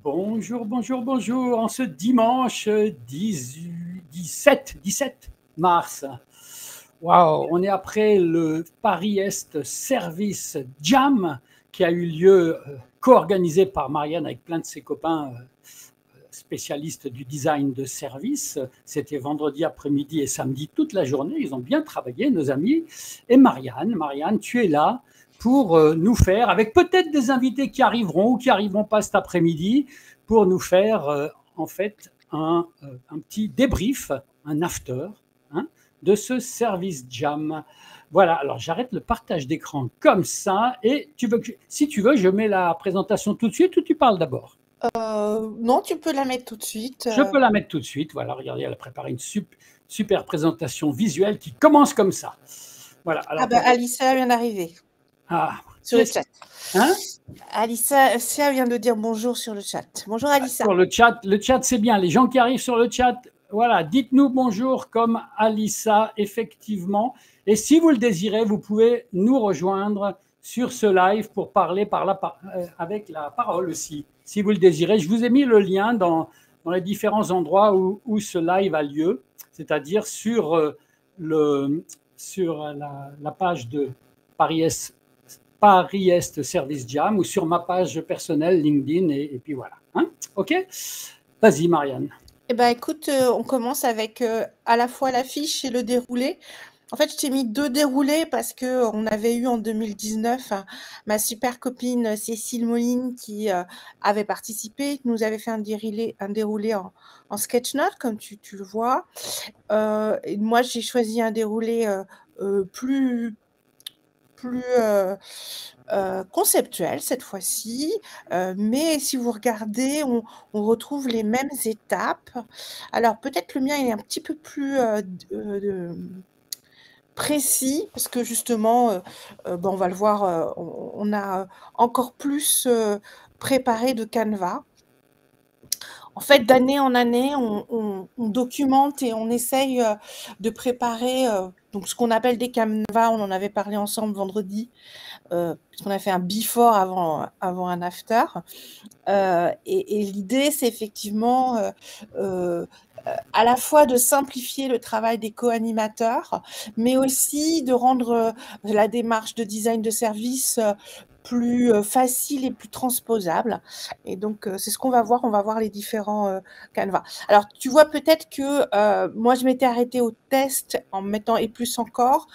Bonjour, bonjour, bonjour. En ce dimanche 17 mars. Waouh, on est après le Paris Est Service Jam qui a eu lieu, co-organisé par Marianne avec plein de ses copains spécialistes du design de service. C'était vendredi après-midi et samedi toute la journée. Ils ont bien travaillé, nos amis. Et Marianne, tu es là pour nous faire, avec peut-être des invités qui arriveront ou qui arriveront pas cet après-midi, pour nous faire en fait un petit débrief, un after, hein, de ce service jam. Voilà, alors j'arrête le partage d'écran comme ça et si tu veux, je mets la présentation tout de suite ou tu parles d'abord? Non, tu peux la mettre tout de suite. Je peux la mettre tout de suite. Voilà, regardez, elle a préparé une super présentation visuelle qui commence comme ça. Voilà. Alors, Alissa vient d'arriver sur le chat. Hein? Alissa vient de dire bonjour sur le chat. Bonjour Alissa. Sur le chat c'est bien. Les gens qui arrivent sur le chat, voilà, dites-nous bonjour comme Alissa, effectivement. Et si vous le désirez, vous pouvez nous rejoindre sur ce live pour parler avec la parole aussi. Si vous le désirez, je vous ai mis le lien dans les différents endroits où ce live a lieu, c'est-à-dire sur la page de Paris Est Service Jam ou sur ma page personnelle LinkedIn et puis voilà. Hein, ok, vas-y Marianne. Eh ben, écoute, on commence avec à la fois l'affiche et le déroulé. En fait, je t'ai mis 2 déroulés parce qu'on avait eu en 2019 ma super copine Cécile Moline qui avait participé, qui nous avait fait un déroulé en sketch note, comme tu le vois. Et moi, j'ai choisi un déroulé plus conceptuel cette fois-ci, mais si vous regardez, on retrouve les mêmes étapes. Alors peut-être le mien est un petit peu plus précis parce que justement, on va le voir, on a encore plus préparé de Canva. En fait, d'année en année, on documente et on essaye de préparer donc ce qu'on appelle des Canva. On en avait parlé ensemble vendredi, puisqu'on a fait un before avant un after. Et l'idée, c'est effectivement à la fois de simplifier le travail des co-animateurs, mais aussi de rendre la démarche de design de service plus facile et plus transposable. Et donc, c'est ce qu'on va voir. On va voir les différents Canva. Alors, tu vois peut-être que moi, je m'étais arrêtée au test en mettant et plus encore.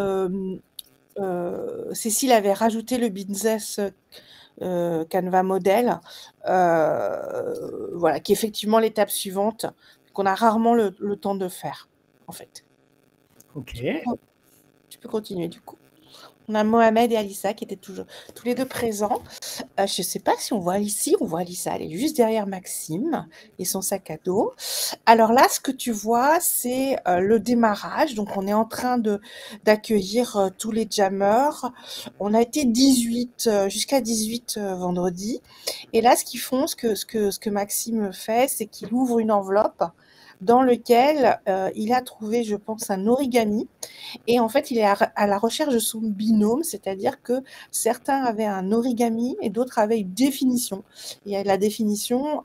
Cécile avait rajouté le business Canva modèle, voilà, qui est effectivement l'étape suivante, qu'on a rarement le temps de faire, en fait. Ok. Tu peux continuer, du coup. On a Mohamed et Alissa qui étaient tous les deux présents. Je ne sais pas si on voit ici, on voit Alissa, elle est juste derrière Maxime et son sac à dos. Alors là, ce que tu vois, c'est le démarrage. Donc, on est en train d'accueillir tous les jammers. On a été 18, jusqu'à 18 vendredi. Et là, ce qu'ils font, ce que Maxime fait, c'est qu'il ouvre une enveloppe dans lequel il a trouvé, je pense, un origami. Et en fait, il est à la recherche de son binôme, c'est-à-dire que certains avaient un origami et d'autres avaient une définition. Et la définition,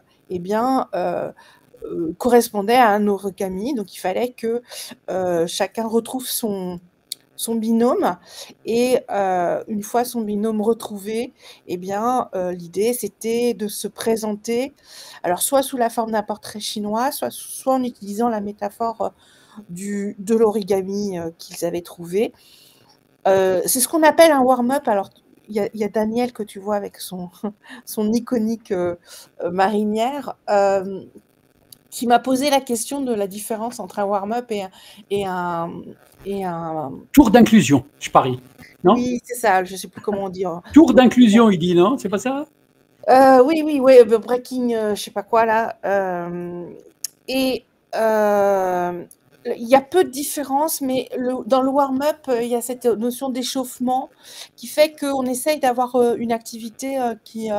correspondait à un origami. Donc, il fallait que chacun retrouve son binôme. Et une fois son binôme retrouvé, l'idée, c'était de se présenter, alors soit sous la forme d'un portrait chinois, soit en utilisant la métaphore de l'origami qu'ils avaient trouvé. C'est ce qu'on appelle un warm-up. Alors, il y a Daniel que tu vois avec son iconique marinière qui m'a posé la question de la différence entre un warm-up et un tour d'inclusion, je parie. Non? Oui, c'est ça, je ne sais plus comment dire. Tour d'inclusion, il dit, non? C'est pas ça? Oui, breaking, je ne sais pas quoi là. Il y a peu de différence, mais dans le warm-up, il y a cette notion d'échauffement qui fait qu'on essaye d'avoir une activité qui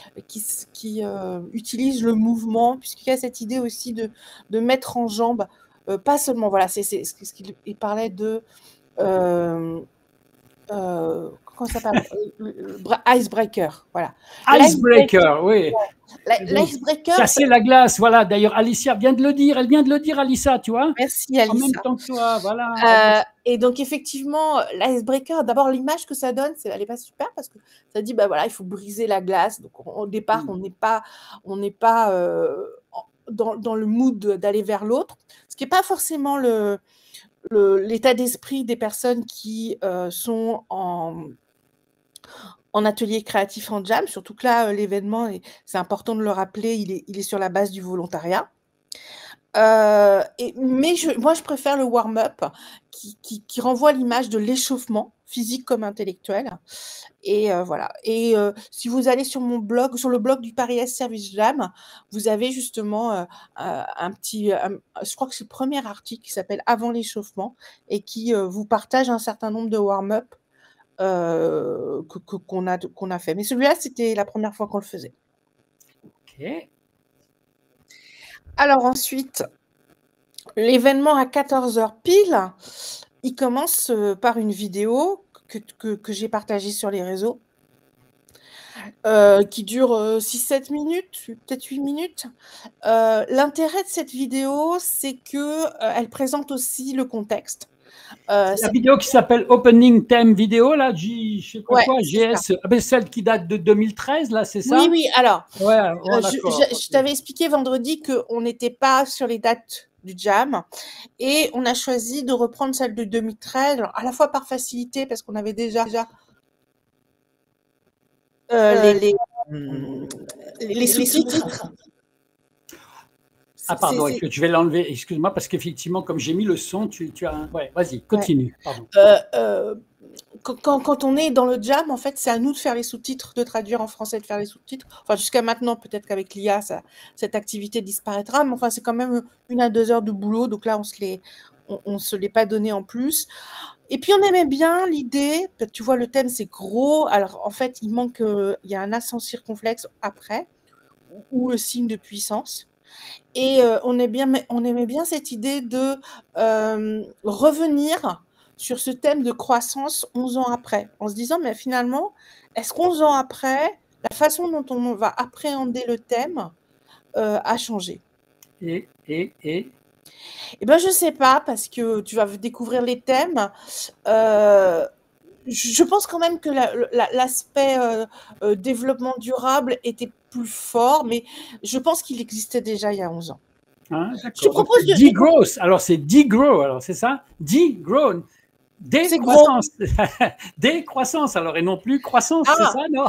utilise le mouvement, puisqu'il y a cette idée aussi de mettre en jambe, pas seulement, voilà, c'est ce qu'il parlait de... comment ça s'appelle, Icebreaker, voilà. Icebreaker, oui. L'Icebreaker, casser la glace, voilà. D'ailleurs, Alicia vient de le dire, elle vient de le dire, Alicia, tu vois. merci Alicia. En même temps que toi, voilà. Et donc effectivement, l'Icebreaker, d'abord l'image que ça donne, elle n'est pas super parce que ça dit, bah voilà, il faut briser la glace. Donc au départ, on n'est pas dans le mood d'aller vers l'autre, ce qui n'est pas forcément l'état d'esprit des personnes qui sont en atelier créatif en jam, surtout que là, l'événement, c'est important de le rappeler, il est sur la base du volontariat. Mais moi, je préfère le warm-up qui renvoie l'image de l'échauffement, physique comme intellectuel. Et voilà. Et si vous allez sur mon blog, sur le blog du Paris Est Service Jam, vous avez justement je crois que c'est le premier article qui s'appelle Avant l'échauffement et qui vous partage un certain nombre de warm-up qu'on a fait. Mais celui-là, c'était la première fois qu'on le faisait. Ok. Alors ensuite, l'événement à 14h pile, il commence par une vidéo que j'ai partagée sur les réseaux, qui dure 6-7 minutes, peut-être 8 minutes. L'intérêt de cette vidéo, c'est qu'elle présente aussi le contexte. La vidéo qui s'appelle Opening Theme Vidéo, là, je sais pas quoi, GS, celle qui date de 2013, là, c'est ça? Oui, alors, je t'avais expliqué vendredi qu'on n'était pas sur les dates du jam et on a choisi de reprendre celle de 2013, alors, à la fois par facilité, parce qu'on avait déjà les sous-titres. Ah pardon, je vais l'enlever, excuse-moi, parce qu'effectivement, comme j'ai mis le son, tu as... Ouais, vas-y, continue, pardon. Quand on est dans le jam, en fait, c'est à nous de faire les sous-titres, de traduire en français, de faire les sous-titres. Enfin, jusqu'à maintenant, peut-être qu'avec l'IA, cette activité disparaîtra, mais enfin, c'est quand même 1 à 2 heures de boulot, donc là, on se l'est pas donné en plus. Et puis, on aimait bien l'idée, tu vois, le thème, c'est gros. Alors, en fait, il y a un accent circonflexe après, ou le signe de puissance. Et on aimait bien cette idée de revenir sur ce thème de croissance 11 ans après, en se disant, mais finalement, est-ce qu'11 ans après, la façon dont on va appréhender le thème a changé? Eh bien, je ne sais pas, parce que tu vas découvrir les thèmes. Je pense quand même que l'aspect développement durable était plus fort, mais je pense qu'il existait déjà il y a 11 ans. Hein, je te propose de... Degrowth, alors c'est degrow, alors c'est ça? Degrow, décroissance. Décroissance, alors, et non plus croissance, c'est ça, non?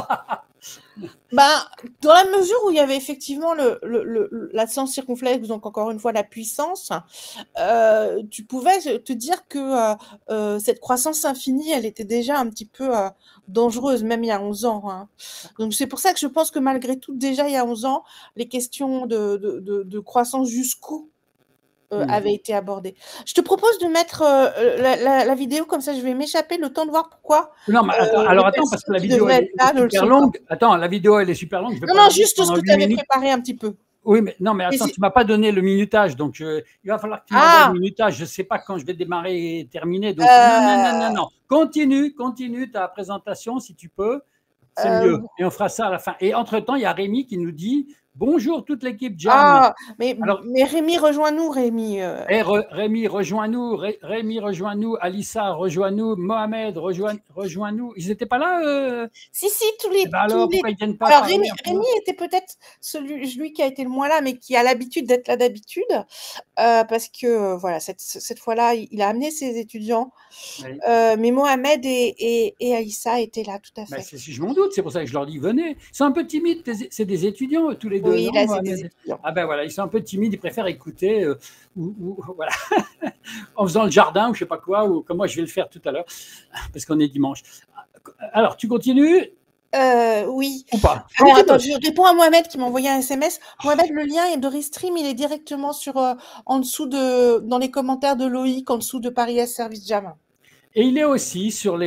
Dans la mesure où il y avait effectivement l'accent circonflexe, donc encore une fois la puissance, tu pouvais te dire que cette croissance infinie, elle était déjà un petit peu dangereuse, même il y a 11 ans. Hein. Donc c'est pour ça que je pense que malgré tout, déjà il y a 11 ans, les questions de croissance jusqu'où avait été abordée. Je te propose de mettre la vidéo, comme ça je vais m'échapper le temps de voir pourquoi. Non, mais attends, parce que la vidéo elle est super longue. Attends, la vidéo elle est super longue. Non, juste ce que tu avais préparé un petit peu. Oui, mais non, mais attends, tu ne m'as pas donné le minutage, donc il va falloir que tu m'envoies le minutage. Je ne sais pas quand je vais démarrer et terminer. Donc non. Continue ta présentation si tu peux. C'est mieux. Et on fera ça à la fin. Et entre-temps, il y a Rémi qui nous dit bonjour toute l'équipe Jam. Ah, mais Rémi, rejoins-nous, Rémi. Rémi, rejoins-nous. Rémi, rejoins-nous. Alissa, rejoins-nous. Mohamed, rejoins-nous. Ils n'étaient pas là Si, tous les. Alors, pourquoi ils ne viennent pas? Alors, Rémi était peut-être celui qui a été le moins là, mais qui a l'habitude d'être là d'habitude. Parce que, voilà, cette fois-là, il a amené ses étudiants. Oui. Mais Mohamed et Alissa étaient là, tout à fait. Je m'en doute, c'est pour ça que je leur dis venez. Ils sont un peu timides, c'est des étudiants tous les deux. Oui, là, c'est des étudiants. Ah ben voilà, ils sont un peu timides, ils préfèrent écouter voilà, en faisant le jardin ou je sais pas quoi, ou comme moi je vais le faire tout à l'heure, parce qu'on est dimanche. Alors, tu continues? Oui. Ou pas? Alors, attends, je réponds à Mohamed qui m'a envoyé un SMS. Mohamed, le lien de Restream, il est directement en dessous dans les commentaires de Loïc, en dessous de Paris Est Service Jam. Et il est aussi sur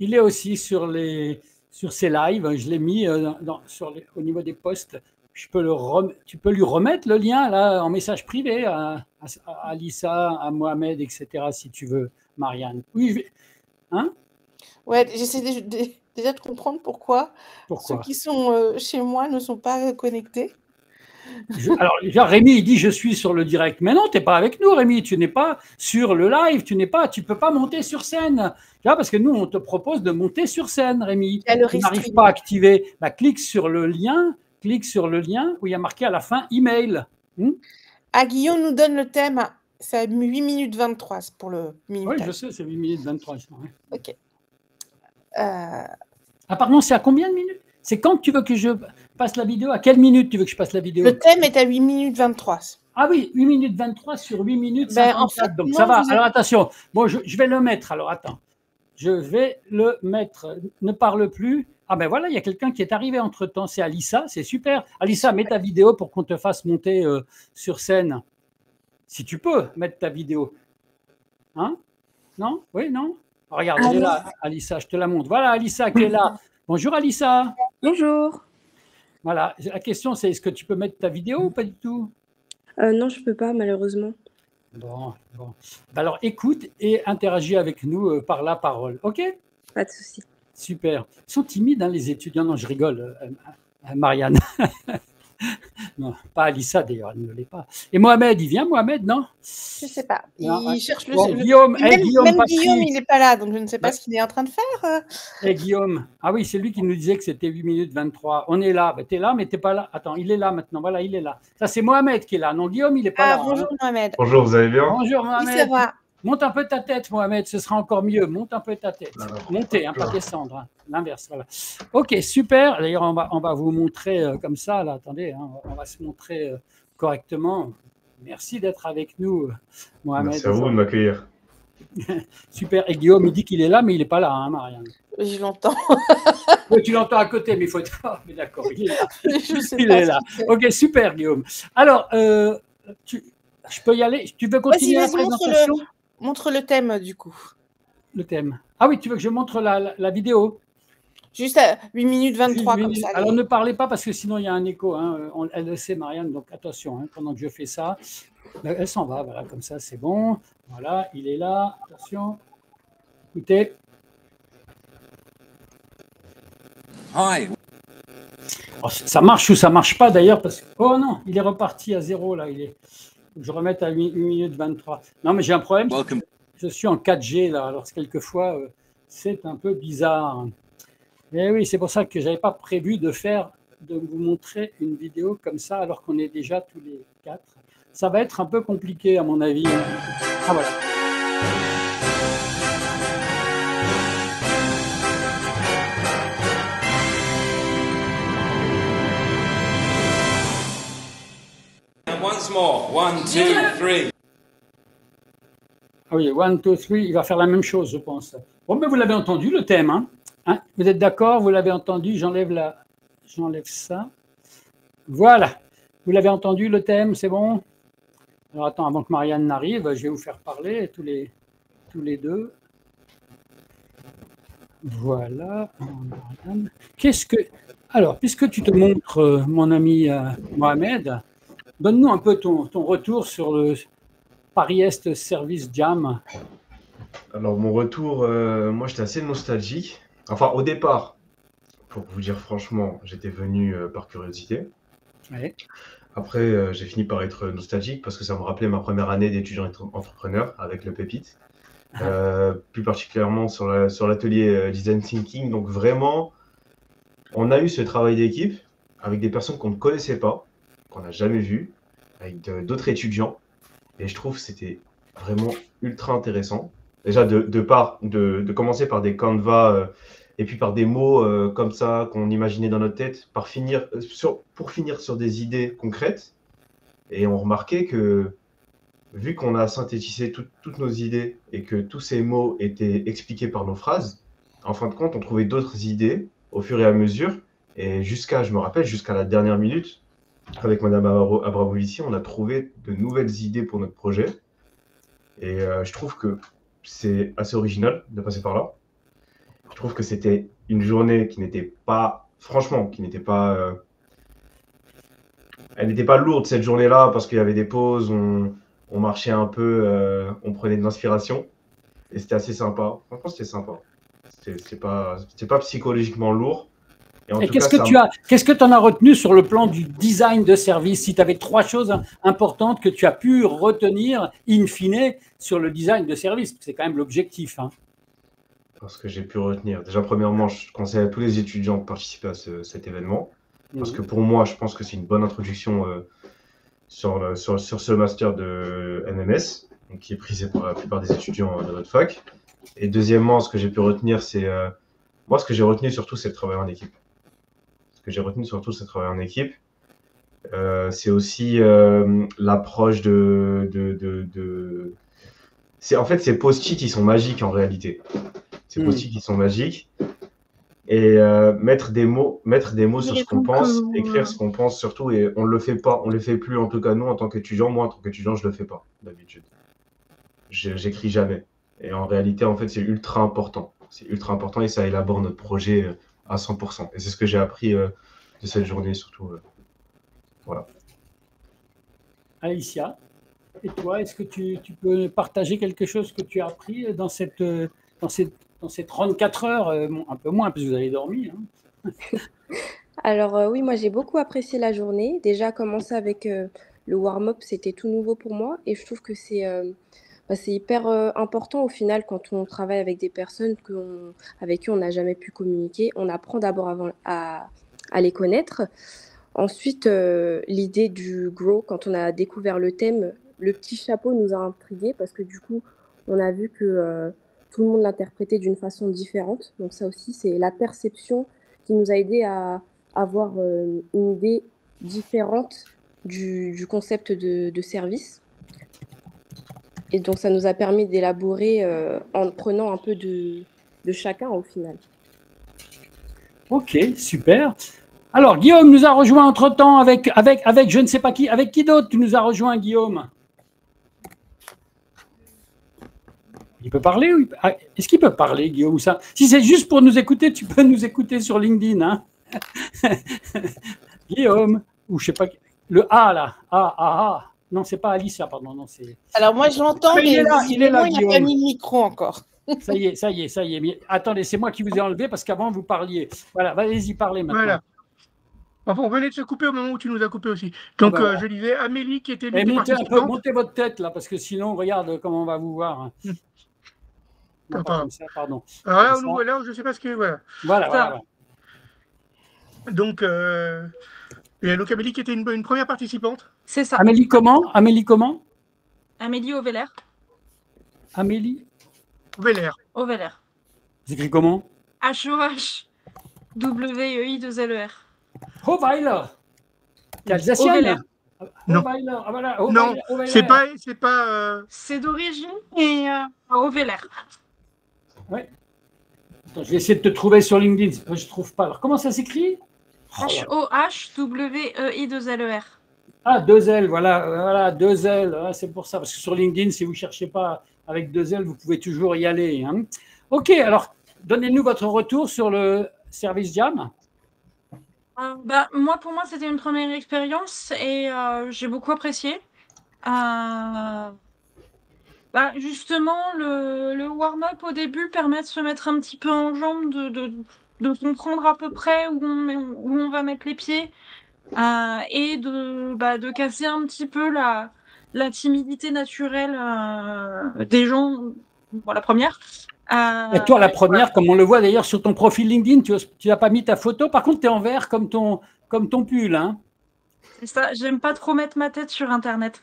ces lives, je l'ai mis au niveau des posts. Tu peux lui remettre le lien là en message privé à Alissa, à Mohamed, etc. si tu veux, Marianne. Oui, hein? Ouais, j'essaie déjà de comprendre pourquoi ceux Pourquoi? qui sont chez moi ne sont pas connectés. Alors, déjà, Rémi, il dit je suis sur le direct. Mais non, tu n'es pas avec nous, Rémi. Tu n'es pas sur le live. Tu peux pas monter sur scène. Tu vois, parce que nous, on te propose de monter sur scène, Rémi. Il y a le Tu n'arrives restream. pas à activer. Bah, clique sur le lien où il y a marqué à la fin email. Ah, Guillaume nous donne le thème. C'est à 8 minutes 23 c'est pour le Oui, minutage. je sais, c'est 8 minutes 23. Ouais. Ok. Ah, pardon, c'est à combien de minutes? C'est quand que tu veux que je passe la vidéo? À quelle minute tu veux que je passe la vidéo? Le thème est à 8 minutes 23. Ah oui, 8 minutes 23 sur 8 minutes Ben, 54. en fait, Donc non, ça va. vous Alors avez... attention. Bon, je vais le mettre. Alors attends. Je vais le mettre. Ne parle plus. Ah ben voilà, il y a quelqu'un qui est arrivé entre-temps. C'est Alissa. C'est super. Alissa, mets ta vidéo pour qu'on te fasse monter sur scène. Si tu peux mettre ta vidéo. Hein? Non? Oui, non? Regarde, elle est là, Alissa. Je te la montre. Voilà, Alissa qui est là. Bonjour, Alissa. Bonjour. Voilà. La question, c'est est-ce que tu peux mettre ta vidéo ou pas du tout? Non, je peux pas, malheureusement. Bon. Alors, écoute et interagis avec nous par la parole. OK? Pas de souci. Super. Ils sont timides, hein, les étudiants. Non, je rigole, Marianne. Non, pas Alissa d'ailleurs, elle ne l'est pas. Et Mohamed, il vient, Mohamed, non? Je sais pas. Non, Il cherche le... bon, Guillaume, Même, Guillaume, même Patrick. Guillaume, il n'est pas là, donc je ne sais pas ce qu'il est en train de faire. Guillaume. Ah oui, c'est lui qui nous disait que c'était 8 minutes 23. On est là. Ben, tu es là, mais tu n'es pas là. Attends, il est là maintenant. Voilà, il est là. Ça, c'est Mohamed qui est là. Non, Guillaume, il n'est pas là. Bonjour, hein. Mohamed. Bonjour, vous allez bien? Bonjour, Oui, Mohamed. ça va. Monte un peu ta tête, Mohamed, ce sera encore mieux. Monte un peu ta tête. Montez, pas descendre. Hein. L'inverse, voilà. Ok, super. D'ailleurs, on va vous montrer comme ça. Là, attendez, hein, on va se montrer correctement. Merci d'être avec nous, Mohamed. Merci à vous de m'accueillir. Super. Et Guillaume, il dit qu'il est là, mais il n'est pas là, hein, Marianne. Je l'entends. Oui, tu l'entends à côté, mais il faut être fort. Mais d'accord, il est là. Je sais Il pas est là. Ok, super, Guillaume. Alors, je peux y aller? Tu veux continuer la présentation? Montre le thème, du coup. Le thème. Ah oui, tu veux que je montre la vidéo? Juste à 8 minutes 23, comme ça. Alors, ne parlez pas parce que sinon, il y a un écho. Hein. Elle le sait, Marianne, donc attention, hein, pendant que je fais ça. Elle s'en va, voilà, comme ça, c'est bon. Voilà, il est là. Attention. Écoutez. Hi. Oh, ça marche ou ça marche pas d'ailleurs parce que... Oh non, il est reparti à 0 là. Je remette à 8 minutes 23. Non, mais j'ai un problème. Welcome. Je suis en 4G là, alors quelquefois c'est un peu bizarre. Mais oui, c'est pour ça que je n'avais pas prévu de vous montrer une vidéo comme ça alors qu'on est déjà tous les 4. Ça va être un peu compliqué à mon avis. Ah voilà. Once more. 1, 2, 3. Ah oui, 1, 2, 3, il va faire la même chose, je pense. Bon, mais vous l'avez entendu, le thème. Hein, vous êtes d'accord? Vous l'avez entendu? J'enlève ça. Voilà. Vous l'avez entendu, le thème, c'est bon? Alors, attends, avant que Marianne n'arrive, je vais vous faire parler tous les deux. Voilà. Alors, puisque tu te montres, mon ami Mohamed, donne-nous un peu ton retour sur le Paris-Est Service Jam. Alors, mon retour, moi, j'étais assez nostalgique. Enfin, au départ, pour vous dire franchement, j'étais venu par curiosité. Ouais. Après, j'ai fini par être nostalgique parce que ça me rappelait ma première année d'étudiant entrepreneur avec le Pépite. Plus particulièrement sur l'atelier Design Thinking. Donc, vraiment, on a eu ce travail d'équipe avec des personnes qu'on ne connaissait pas, qu'on n'a jamais vues, avec d'autres étudiants. Et je trouve que c'était vraiment ultra intéressant. Déjà, de commencer par des canevas et puis par des mots comme ça qu'on imaginait dans notre tête, pour finir sur des idées concrètes. Et on remarquait que, vu qu'on a synthétisé toutes nos idées et que tous ces mots étaient expliqués par nos phrases, en fin de compte, on trouvait d'autres idées au fur et à mesure. Et je me rappelle, jusqu'à la dernière minute, avec Madame Abramovici, on a trouvé de nouvelles idées pour notre projet. Et je trouve que c'est assez original de passer par là. Je trouve que c'était une journée qui n'était pas, franchement, elle n'était pas lourde cette journée-là parce qu'il y avait des pauses, on marchait un peu, on prenait de l'inspiration. Et c'était assez sympa. Franchement, c'était sympa. C'est pas psychologiquement lourd. Et en Et tout cas, qu'est-ce que tu en as retenu sur le plan du design de service? Si tu avais 3 choses importantes que tu as pu retenir in fine sur le design de service, c'est quand même l'objectif. Hein. parce que j'ai pu retenir. Déjà, premièrement, je conseille à tous les étudiants de participer à cet événement. Parce que pour moi, je pense que c'est une bonne introduction sur ce master de MMS, donc qui est prisé par la plupart des étudiants de notre fac. Et deuxièmement, ce que j'ai pu retenir, c'est. Moi, ce que j'ai retenu surtout, c'est de travailler en équipe. Ce que j'ai retenu surtout, c'est de travailler en équipe. C'est aussi l'approche En fait, ces post-it, ils sont magiques en réalité. Ces post-it, ils sont magiques. Et mettre des mots sur ce qu'on pense, écrire ce qu'on pense surtout, et on le fait pas, on le fait plus en tout cas nous en tant qu'étudiants. Moi en tant qu'étudiant, je le fais pas d'habitude. J'écris jamais. Et en réalité, en fait, c'est ultra important. C'est ultra important et ça élabore notre projet à 100%. Et c'est ce que j'ai appris de cette journée surtout. Voilà. Alicia, et toi, est-ce que tu peux partager quelque chose que tu as appris dans ces 34 heures, un peu moins parce que vous avez dormi. Hein. Alors oui, moi j'ai beaucoup apprécié la journée. Déjà, commencer avec le warm-up, c'était tout nouveau pour moi et je trouve que c'est hyper important au final quand on travaille avec des personnes avec qui on n'a jamais pu communiquer. On apprend d'abord à les connaître. Ensuite, l'idée du grow, quand on a découvert le thème, le petit chapeau nous a intrigués parce que du coup, on a vu que tout le monde l'interprétait d'une façon différente. Donc ça aussi, c'est la perception qui nous a aidé à avoir une idée différente du concept de service. Et donc, ça nous a permis d'élaborer en prenant un peu de chacun au final. Ok, super. Alors, Guillaume nous a rejoint entre-temps avec je ne sais pas qui. Avec qui d'autre tu nous as rejoint, Guillaume? Il peut parler ou est-ce qu'il peut parler, Guillaume, ou ça? Si c'est juste pour nous écouter, tu peux nous écouter sur LinkedIn. Hein. Guillaume, ou je sais pas. Le A, là. Ah. Non, c'est pas Alicia, pardon. Non, c'est... Alors, moi, je l'entends, mais il est là, il n'a pas Guillaume. mis le micro encore. Ça y est. Mais attendez, c'est moi qui vous ai enlevé parce qu'avant, vous parliez. Voilà, allez-y, parlez maintenant. Voilà. Enfin, on venait de se couper au moment où tu nous as coupé aussi. Donc, je disais Amélie qui était l'une des participantes. Montez votre tête, là, parce que sinon, regarde comment on va vous voir. Non, pas comme ça, pardon. Alors là, je ne sais pas ce que... Voilà. Donc, il y a donc Amélie qui était une première participante. C'est ça. Amélie comment? Amélie Auveller. Amélie Auveller. C'est écrit comment? H-O-H-W-E-I-2-L-E-R. Auveller. T'es alsacienne? Non. Voilà. Non, c'est pas. C'est d'origine et Auveller. Ouais. Attends, je vais essayer de te trouver sur LinkedIn. Je ne trouve pas. Alors, comment ça s'écrit? H-O-H-W-E-I-2-L-E-R. Ah, 2 L, voilà, 2 L. Ah, c'est pour ça, parce que sur LinkedIn, si vous ne cherchez pas avec 2 L, vous pouvez toujours y aller. Hein. Ok, alors, donnez-nous votre retour sur le service Jam. Pour moi, c'était une première expérience et j'ai beaucoup apprécié. Justement, le warm-up au début permet de se mettre un petit peu en jambe, de comprendre à peu près où on va mettre les pieds et de casser un petit peu la timidité naturelle des gens. Bon, la première. Et toi, la première, comme on le voit d'ailleurs sur ton profil LinkedIn, tu n'as pas mis ta photo. Par contre, tu es en vert comme ton pull. Hein. C'est ça, j'aime pas trop mettre ma tête sur Internet.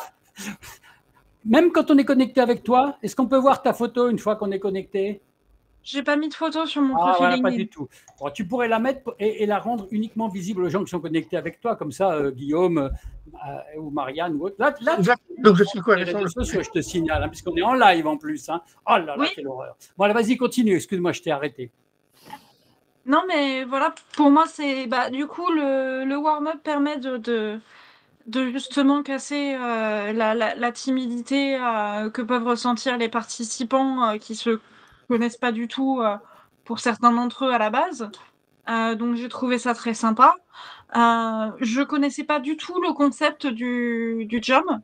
Même quand on est connecté avec toi, est-ce qu'on peut voir ta photo une fois qu'on est connecté? J'ai pas mis de photo sur mon profil LinkedIn. Pas du tout. Bon, tu pourrais la mettre et la rendre uniquement visible aux gens qui sont connectés avec toi, comme ça, Guillaume ou Marianne ou autre. Là, donc je suis quoi, les réseaux sociaux, je te signale, hein, puisqu'on est en live en plus. Hein. Oh là là, quelle horreur. Bon, allez, vas-y, continue. Excuse-moi, je t'ai arrêté. Non, mais voilà, pour moi, c'est du coup le warm-up permet de justement casser la timidité que peuvent ressentir les participants qui se connaissent pas du tout pour certains d'entre eux à la base. Donc j'ai trouvé ça très sympa. Je connaissais pas du tout le concept du jam.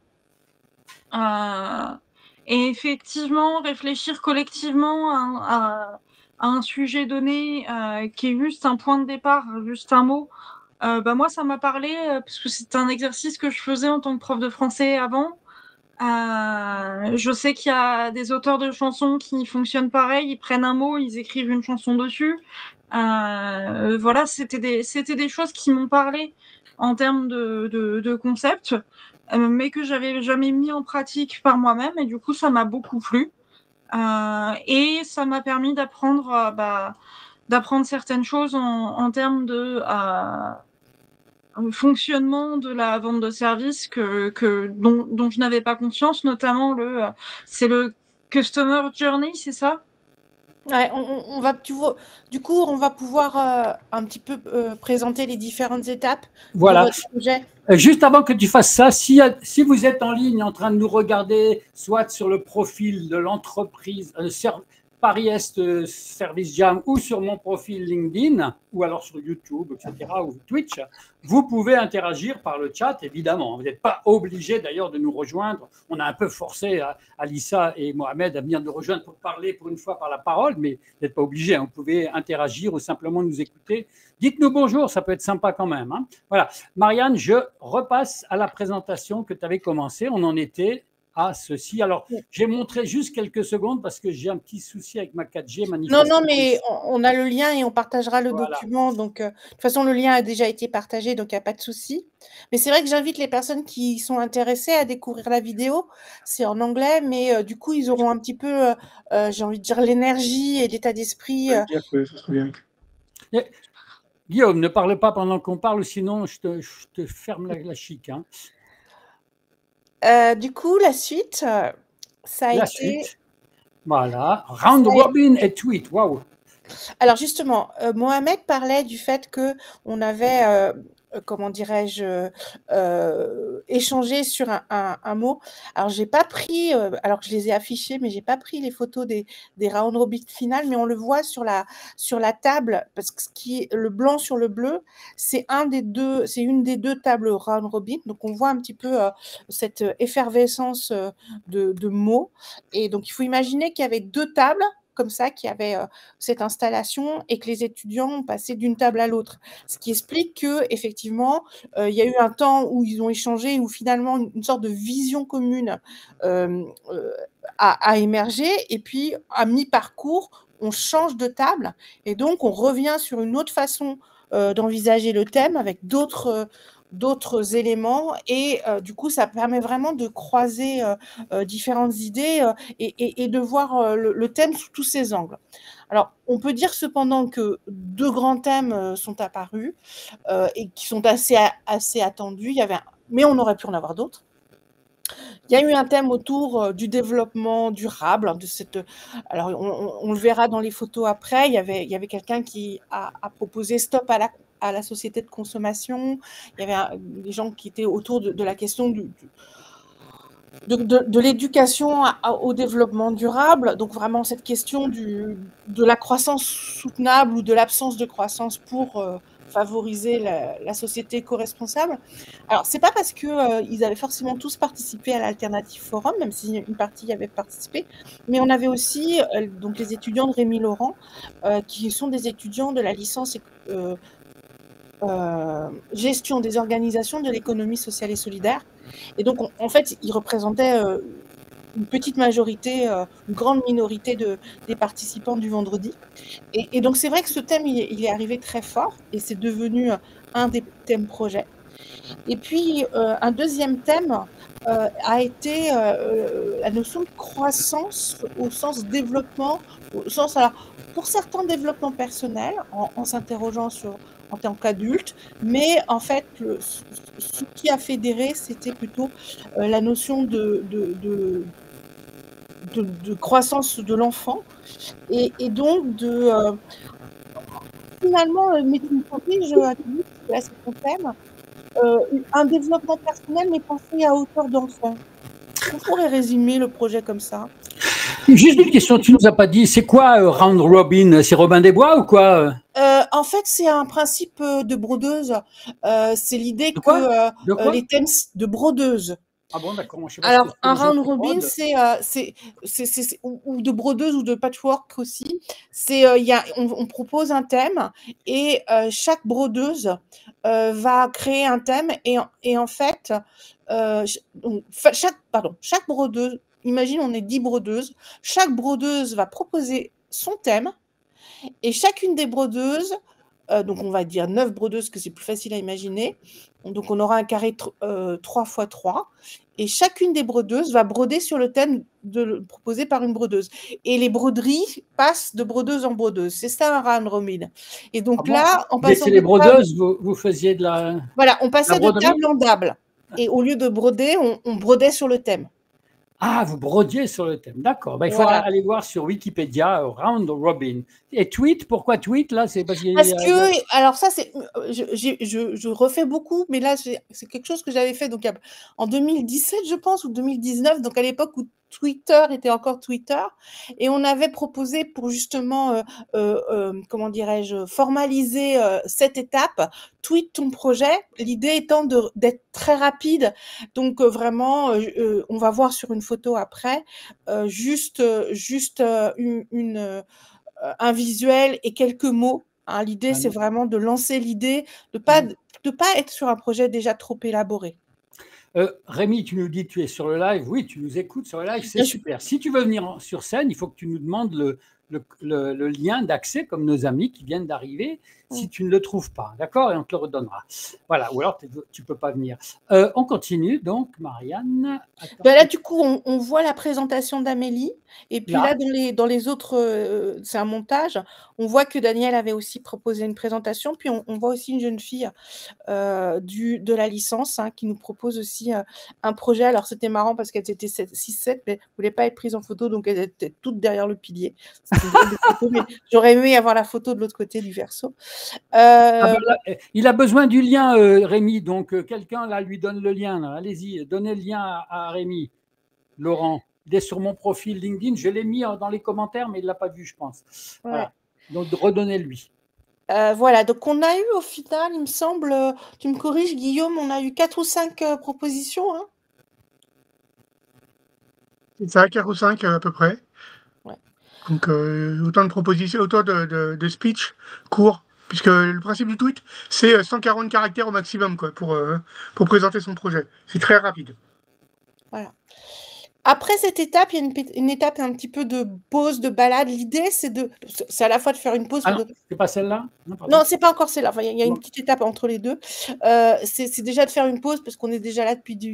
Et effectivement, réfléchir collectivement à un sujet donné qui est juste un point de départ, juste un mot, moi, ça m'a parlé parce que c'est un exercice que je faisais en tant que prof de français avant. Je sais qu'il y a des auteurs de chansons qui fonctionnent pareil, ils prennent un mot, ils écrivent une chanson dessus. Voilà, c'était des choses qui m'ont parlé en termes de concept, mais que j'avais jamais mis en pratique par moi-même, et du coup, ça m'a beaucoup plu. Et ça m'a permis d'apprendre certaines choses en termes de fonctionnement de la vente de services dont je n'avais pas conscience, notamment c'est le Customer Journey, c'est ça? Ouais, on va, du coup, on va pouvoir un petit peu présenter les différentes étapes de Voilà. votre projet. Juste avant que tu fasses ça, si vous êtes en ligne en train de nous regarder, soit sur le profil de l'entreprise Paris Est Service Jam ou sur mon profil LinkedIn, ou alors sur YouTube, etc., ou Twitch, vous pouvez interagir par le chat, évidemment. Vous n'êtes pas obligé d'ailleurs de nous rejoindre. On a un peu forcé Alissa et Mohamed à venir nous rejoindre pour parler pour une fois par la parole, mais vous n'êtes pas obligé. Vous pouvez interagir ou simplement nous écouter. Dites-nous bonjour, ça peut être sympa quand même. Hein. Voilà. Marianne, je repasse à la présentation que tu avais commencée. On en était à ceci. Alors, j'ai montré juste quelques secondes parce que j'ai un petit souci avec ma 4G manifestement. Non, mais on a le lien et on partagera le document. Donc, de toute façon, le lien a déjà été partagé, donc il n'y a pas de souci. Mais c'est vrai que j'invite les personnes qui sont intéressées à découvrir la vidéo. C'est en anglais, mais du coup, ils auront un petit peu, j'ai envie de dire, l'énergie et l'état d'esprit. Guillaume, ne parle pas pendant qu'on parle, sinon je te ferme la chic. Hein. Du coup, la suite, ça a été… Suite. Voilà, round robin et tweet, waouh. Alors justement, Mohamed parlait du fait qu'on avait, comment dirais-je, échangé sur un mot. Alors j'ai pas pris, alors que je les ai affichés, mais j'ai pas pris les photos des round robin finales, mais on le voit sur la table, parce que le blanc sur le bleu, c'est une des deux tables round robin. Donc on voit un petit peu cette effervescence de mots. Et donc il faut imaginer qu'il y avait deux tables comme ça, qui avait cette installation et que les étudiants ont passé d'une table à l'autre. Ce qui explique qu'effectivement, il y a eu un temps où ils ont échangé, où finalement une sorte de vision commune a émergé, et puis à mi-parcours, on change de table, et donc on revient sur une autre façon d'envisager le thème avec d'autres éléments, et du coup ça permet vraiment de croiser différentes idées et de voir le thème sous tous ses angles. Alors on peut dire cependant que deux grands thèmes sont apparus et qui sont assez attendus, mais on aurait pu en avoir d'autres. Il y a eu un thème autour du développement durable, alors on le verra dans les photos après. Il y avait quelqu'un qui a proposé stop à la société de consommation. Il y avait des gens qui étaient autour de la question de l'éducation au développement durable. Donc vraiment cette question de la croissance soutenable ou de l'absence de croissance pour favoriser la société éco-responsable. Alors, c'est pas parce qu'ils avaient forcément tous participé à l'Alternative Forum, même si une partie y avait participé, mais on avait aussi donc les étudiants de Rémi Laurent, qui sont des étudiants de la licence gestion des organisations de l'économie sociale et solidaire. Et donc, en fait, ils représentaient une petite majorité, une grande minorité des participants du vendredi. Et donc, c'est vrai que ce thème, il est arrivé très fort et c'est devenu un des thèmes projets. Et puis, un deuxième thème a été la notion de croissance au sens développement, alors, pour certains, développement personnel, en s'interrogeant en tant qu'adulte, mais en fait, ce qui a fédéré, c'était plutôt la notion de croissance de l'enfant et donc finalement, mais tu me corriges, là c'est ton thème, un développement personnel mais pensé à hauteur d'enfant. On pourrait résumer le projet comme ça. Juste une question, tu nous as pas dit, c'est quoi Round Robin? C'est Robin des Bois ou quoi? En fait, c'est un principe de brodeuse. C'est l'idée que les thèmes de brodeuse. Ah bon, d'accord. Moi, je sais pas ce que Alors, c'est un les gens round qui robin, brodent. ou de brodeuse ou de patchwork aussi. On propose un thème et chaque brodeuse va créer un thème et en fait, chaque brodeuse, imagine on est 10 brodeuses, chaque brodeuse va proposer son thème et chacune des brodeuses, donc on va dire 9 brodeuses, que c'est plus facile à imaginer. Donc on aura un carré 3 x 3 et chacune des brodeuses va broder sur le thème proposé par une brodeuse. Et les broderies passent de brodeuse en brodeuse. C'est ça un round robin. Et Ah donc bon? là, en Vous passant étiez les de table, brodeuses, vous faisiez de voilà, on la passait de broderie? table en table. Et au lieu de broder, on brodait sur le thème. Ah, vous brodiez sur le thème. D'accord. Ben, il faudra Voilà. aller voir sur Wikipédia, Round Robin. Et tweet, pourquoi tweet là? C'est parce qu'il Parce y a... que, alors ça, je refais beaucoup, mais là, c'est quelque chose que j'avais fait donc, en 2017, je pense, ou 2019, donc à l'époque où Twitter était encore Twitter, et on avait proposé pour justement, comment dirais-je, formaliser cette étape, tweet ton projet, l'idée étant d'être très rapide, donc vraiment, on va voir sur une photo après, juste un visuel et quelques mots. Hein. L'idée, c'est vraiment de lancer l'idée, de pas être sur un projet déjà trop élaboré. Rémi, tu nous dis que tu es sur le live. Oui, tu nous écoutes sur le live, c'est super. Si tu veux venir sur scène, il faut que tu nous demandes le lien d'accès, comme nos amis qui viennent d'arriver, si tu ne le trouves pas. D'accord? Et on te le redonnera. Voilà, ou alors tu ne peux pas venir. On continue, donc, Marianne. Ben là, du coup, on voit la présentation d'Amélie. Et puis là, dans les autres, c'est un montage, on voit que Daniel avait aussi proposé une présentation. Puis on voit aussi une jeune fille de la licence qui nous propose aussi un projet. Alors, c'était marrant parce qu'elles étaient 6-7, mais ne voulaient pas être prises en photo, donc elles étaient toutes derrière le pilier. C'était une drôle de photo, mais j'aurais aimé avoir la photo de l'autre côté du verso. Il a besoin du lien, Rémi, donc quelqu'un là lui donne le lien. Allez-y, donnez le lien à Rémi. Laurent, il est sur mon profil LinkedIn, je l'ai mis dans les commentaires, mais il ne l'a pas vu, je pense. Ouais. Voilà. Donc, redonnez-lui. Voilà, donc on a eu au final, il me semble, tu me corriges Guillaume, on a eu 4 ou 5 propositions. Hein. C'est ça, 4 ou 5 à peu près. Ouais. Donc autant de propositions, autant de speech courts, puisque le principe du tweet, c'est 140 caractères au maximum quoi, pour présenter son projet. C'est très rapide. Voilà. Après cette étape, il y a une étape un petit peu de pause, de balade. L'idée, c'est à la fois de faire une pause. Ah non, c'est pas celle-là? Non, c'est pas encore celle-là. Enfin, il y a une petite étape entre les deux. C'est déjà de faire une pause parce qu'on est déjà là depuis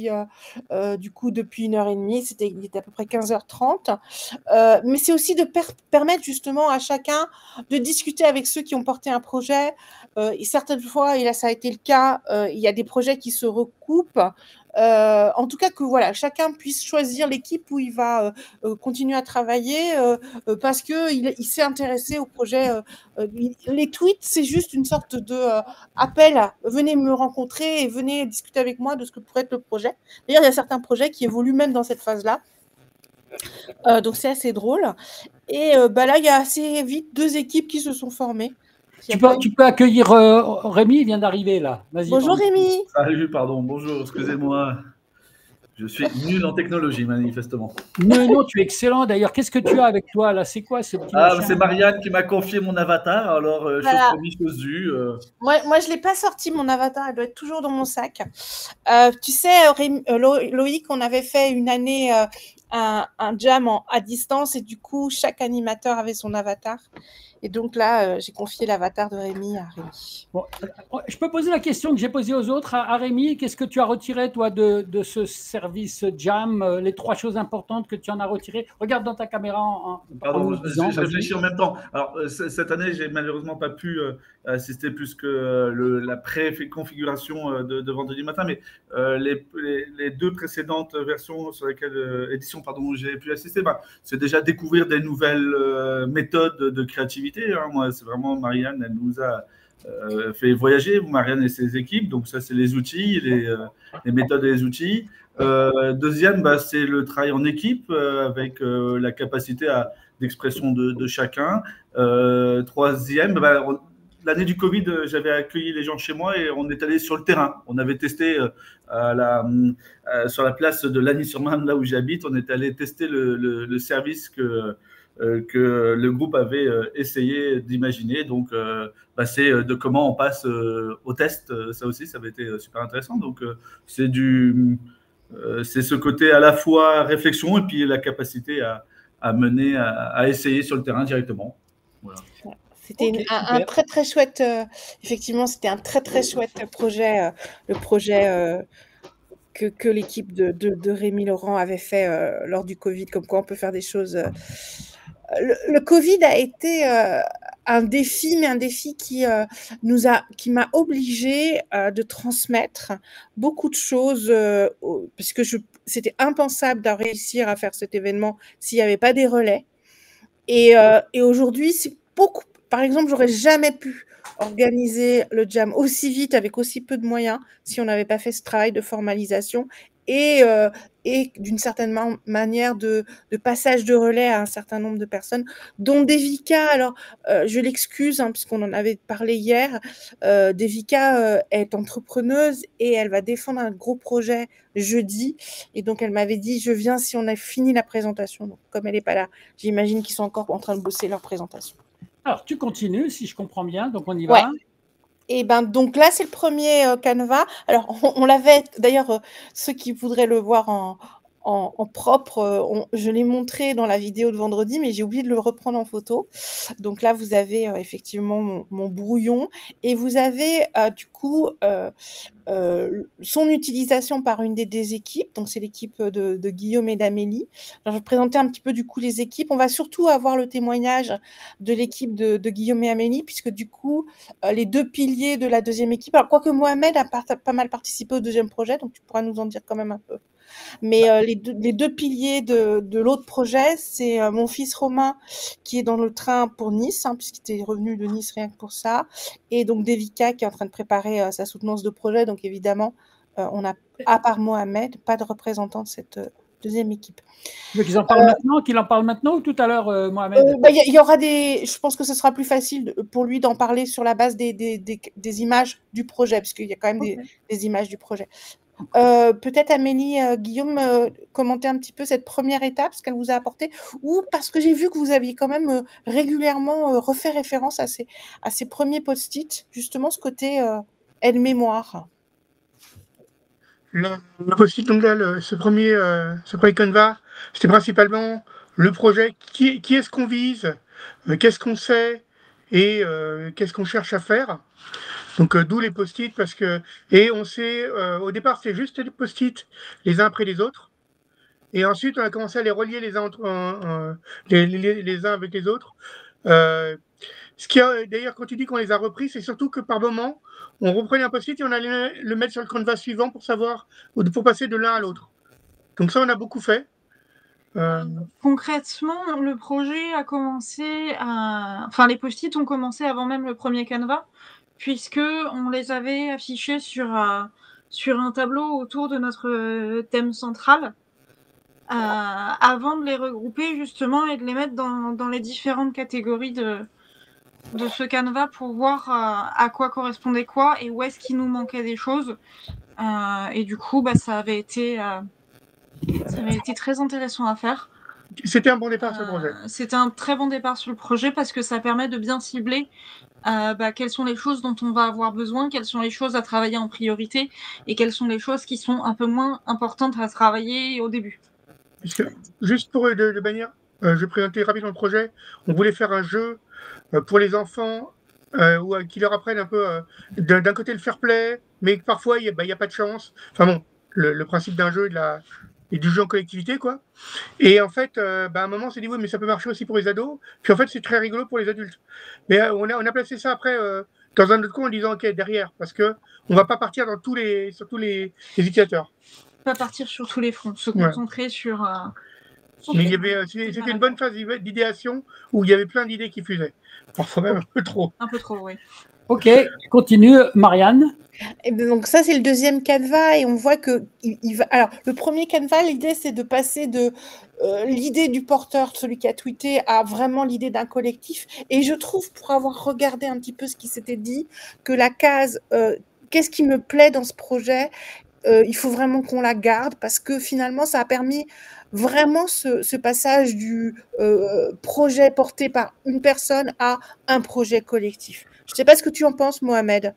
1h30. Il était à peu près 15h30. Mais c'est aussi de permettre justement à chacun de discuter avec ceux qui ont porté un projet. Et certaines fois, et là ça a été le cas, il y a des projets qui se recoupent. En tout cas, que voilà, chacun puisse choisir l'équipe où il va continuer à travailler parce qu'il s'est intéressé au projet. Les tweets, c'est juste une sorte de appel à venez me rencontrer et venez discuter avec moi de ce que pourrait être le projet. D'ailleurs, il y a certains projets qui évoluent même dans cette phase-là. Donc, c'est assez drôle. Et là, il y a assez vite 2 équipes qui se sont formées. Tu peux accueillir Rémi, il vient d'arriver là. Bonjour Rémi. Salut, pardon, bonjour, excusez-moi. Je suis nul en technologie, manifestement. Non, tu es excellent. D'ailleurs, qu'est-ce que tu as avec toi là? C'est quoi ce petit machin? C'est Marianne qui m'a confié mon avatar, alors chose promise, chose due. Moi, je ne l'ai pas sorti, mon avatar, elle doit être toujours dans mon sac. Tu sais, Loïc, on avait fait une année un jam à distance et du coup, chaque animateur avait son avatar. Et donc là, j'ai confié l'avatar de Rémi à Rémi. Bon, je peux poser la question que j'ai posée aux autres à Rémi. Qu'est-ce que tu as retiré, toi, de ce service Jam? Les 3 choses importantes que tu en as retirées. Regarde dans ta caméra. Pardon, je réfléchis en même temps. Alors, cette année, j'ai malheureusement pas pu assister plus que la pré-configuration de vendredi matin, mais les 2 précédentes versions sur lesquelles où j'ai pu assister, c'est déjà découvrir des nouvelles méthodes de créativité. Moi, c'est vraiment Marianne, elle nous a fait voyager, Marianne et ses équipes. Donc ça, c'est les outils, les méthodes et les outils. Deuxième, c'est le travail en équipe avec la capacité d'expression de chacun. Troisième, l'année du Covid, j'avais accueilli les gens chez moi et on est allé sur le terrain. On avait testé sur la place de Lagny-sur-Marne, là où j'habite, on est allé tester le service que le groupe avait essayé d'imaginer. Donc, c'est de comment on passe au test. Ça aussi, ça avait été super intéressant. Donc, c'est ce côté à la fois réflexion et puis la capacité à mener, à essayer sur le terrain directement. Voilà. C'était un très très chouette, effectivement, c'était un très très chouette projet, le projet que l'équipe de Rémi Laurent avait fait lors du Covid, comme quoi on peut faire des choses. Le Covid a été un défi, mais un défi qui m'a obligée de transmettre beaucoup de choses, puisque c'était impensable de réussir à faire cet événement s'il n'y avait pas des relais. Et aujourd'hui, c'est beaucoup. Par exemple, j'aurais jamais pu organiser le jam aussi vite avec aussi peu de moyens si on n'avait pas fait ce travail de formalisation et d'une certaine manière de passage de relais à un certain nombre de personnes, dont Devika. Alors, je l'excuse, puisqu'on en avait parlé hier. Devika est entrepreneuse et elle va défendre un gros projet jeudi. Et donc, elle m'avait dit, je viens si on a fini la présentation. Donc, comme elle n'est pas là, j'imagine qu'ils sont encore en train de bosser leur présentation. Alors, tu continues, si je comprends bien, donc on y va. Ouais. Et donc là, c'est le premier Canva. Alors, on l'avait, d'ailleurs, ceux qui voudraient le voir en propre, je l'ai montré dans la vidéo de vendredi, mais j'ai oublié de le reprendre en photo. Donc là, vous avez effectivement mon brouillon et vous avez du coup son utilisation par une des équipes. Donc, c'est l'équipe de Guillaume et d'Amélie. Alors, je vais présenter un petit peu du coup les équipes. On va surtout avoir le témoignage de l'équipe de Guillaume et Amélie, puisque du coup, les deux piliers de la deuxième équipe. Alors, quoique Mohamed a pas mal participé au deuxième projet, donc tu pourras nous en dire quand même un peu. Mais les deux piliers de l'autre projet, c'est mon fils Romain qui est dans le train pour Nice, puisqu'il était revenu de Nice rien que pour ça, et donc Devika qui est en train de préparer sa soutenance de projet. Donc évidemment, on a, à part Mohamed, pas de représentant de cette deuxième équipe. Tu veux qu'il en parle maintenant, ou tout à l'heure, Mohamed? Il y aura je pense que ce sera plus facile pour lui d'en parler sur la base des images du projet, parce qu'il y a quand même des images du projet. Peut-être Amélie, Guillaume, commenter un petit peu cette première étape, ce qu'elle vous a apporté, ou parce que j'ai vu que vous aviez quand même régulièrement refait référence à ces premiers post-it, justement ce côté aide-mémoire. Le post-it, donc là, ce premier Canva, c'était principalement le projet, qui est-ce qu'on vise, qu'est-ce qu'on sait et qu'est-ce qu'on cherche à faire. Donc d'où les post-it, et on sait, au départ c'était juste des post-it les uns après les autres, et ensuite on a commencé à les relier les uns avec les autres. Ce qui a d'ailleurs, quand tu dis qu'on les a repris, c'est surtout que par moment on reprenait un post-it et on allait le mettre sur le canevas suivant pour passer de l'un à l'autre. Donc ça on a beaucoup fait. Concrètement, le projet a commencé les post-it ont commencé avant même le premier Canva, puisque on les avait affichés sur un tableau autour de notre thème central, avant de les regrouper justement et de les mettre dans les différentes catégories de ce Canva pour voir à quoi correspondait quoi et où est-ce qu'il nous manquait des choses. Et du coup, ça avait été très intéressant à faire. C'était un bon départ sur le projet. C'était un très bon départ sur le projet parce que ça permet de bien cibler quelles sont les choses dont on va avoir besoin, quelles sont les choses à travailler en priorité et quelles sont les choses qui sont un peu moins importantes à travailler au début. Juste pour de manière, je vais présenter rapidement le projet. On voulait faire un jeu pour les enfants qui leur apprennent un peu d'un côté le fair play, mais parfois il n'y a pas de chance. Enfin bon, le principe d'un jeu et du jeu en collectivité, quoi. Et en fait, à un moment, on s'est dit, oui, mais ça peut marcher aussi pour les ados. Puis en fait, c'est très rigolo pour les adultes. Mais on a placé ça après dans un autre coin en disant, OK, derrière, parce qu'on ne va pas partir sur tous les utilisateurs. Pas partir sur tous les fronts, se concentrer sur... Mais c'était une bonne phase d'idéation où il y avait plein d'idées qui fusaient. Parfois même un peu trop. Un peu trop, oui. OK, continue, Marianne. Et donc ça, c'est le deuxième canevas et on voit que il va. Alors, le premier canevas, l'idée, c'est de passer de l'idée du porteur, celui qui a tweeté, à vraiment l'idée d'un collectif. Et je trouve, pour avoir regardé un petit peu ce qui s'était dit, que la case qu'est-ce qui me plaît dans ce projet, il faut vraiment qu'on la garde parce que finalement, ça a permis vraiment ce passage du projet porté par une personne à un projet collectif. Je ne sais pas ce que tu en penses, Mohamed.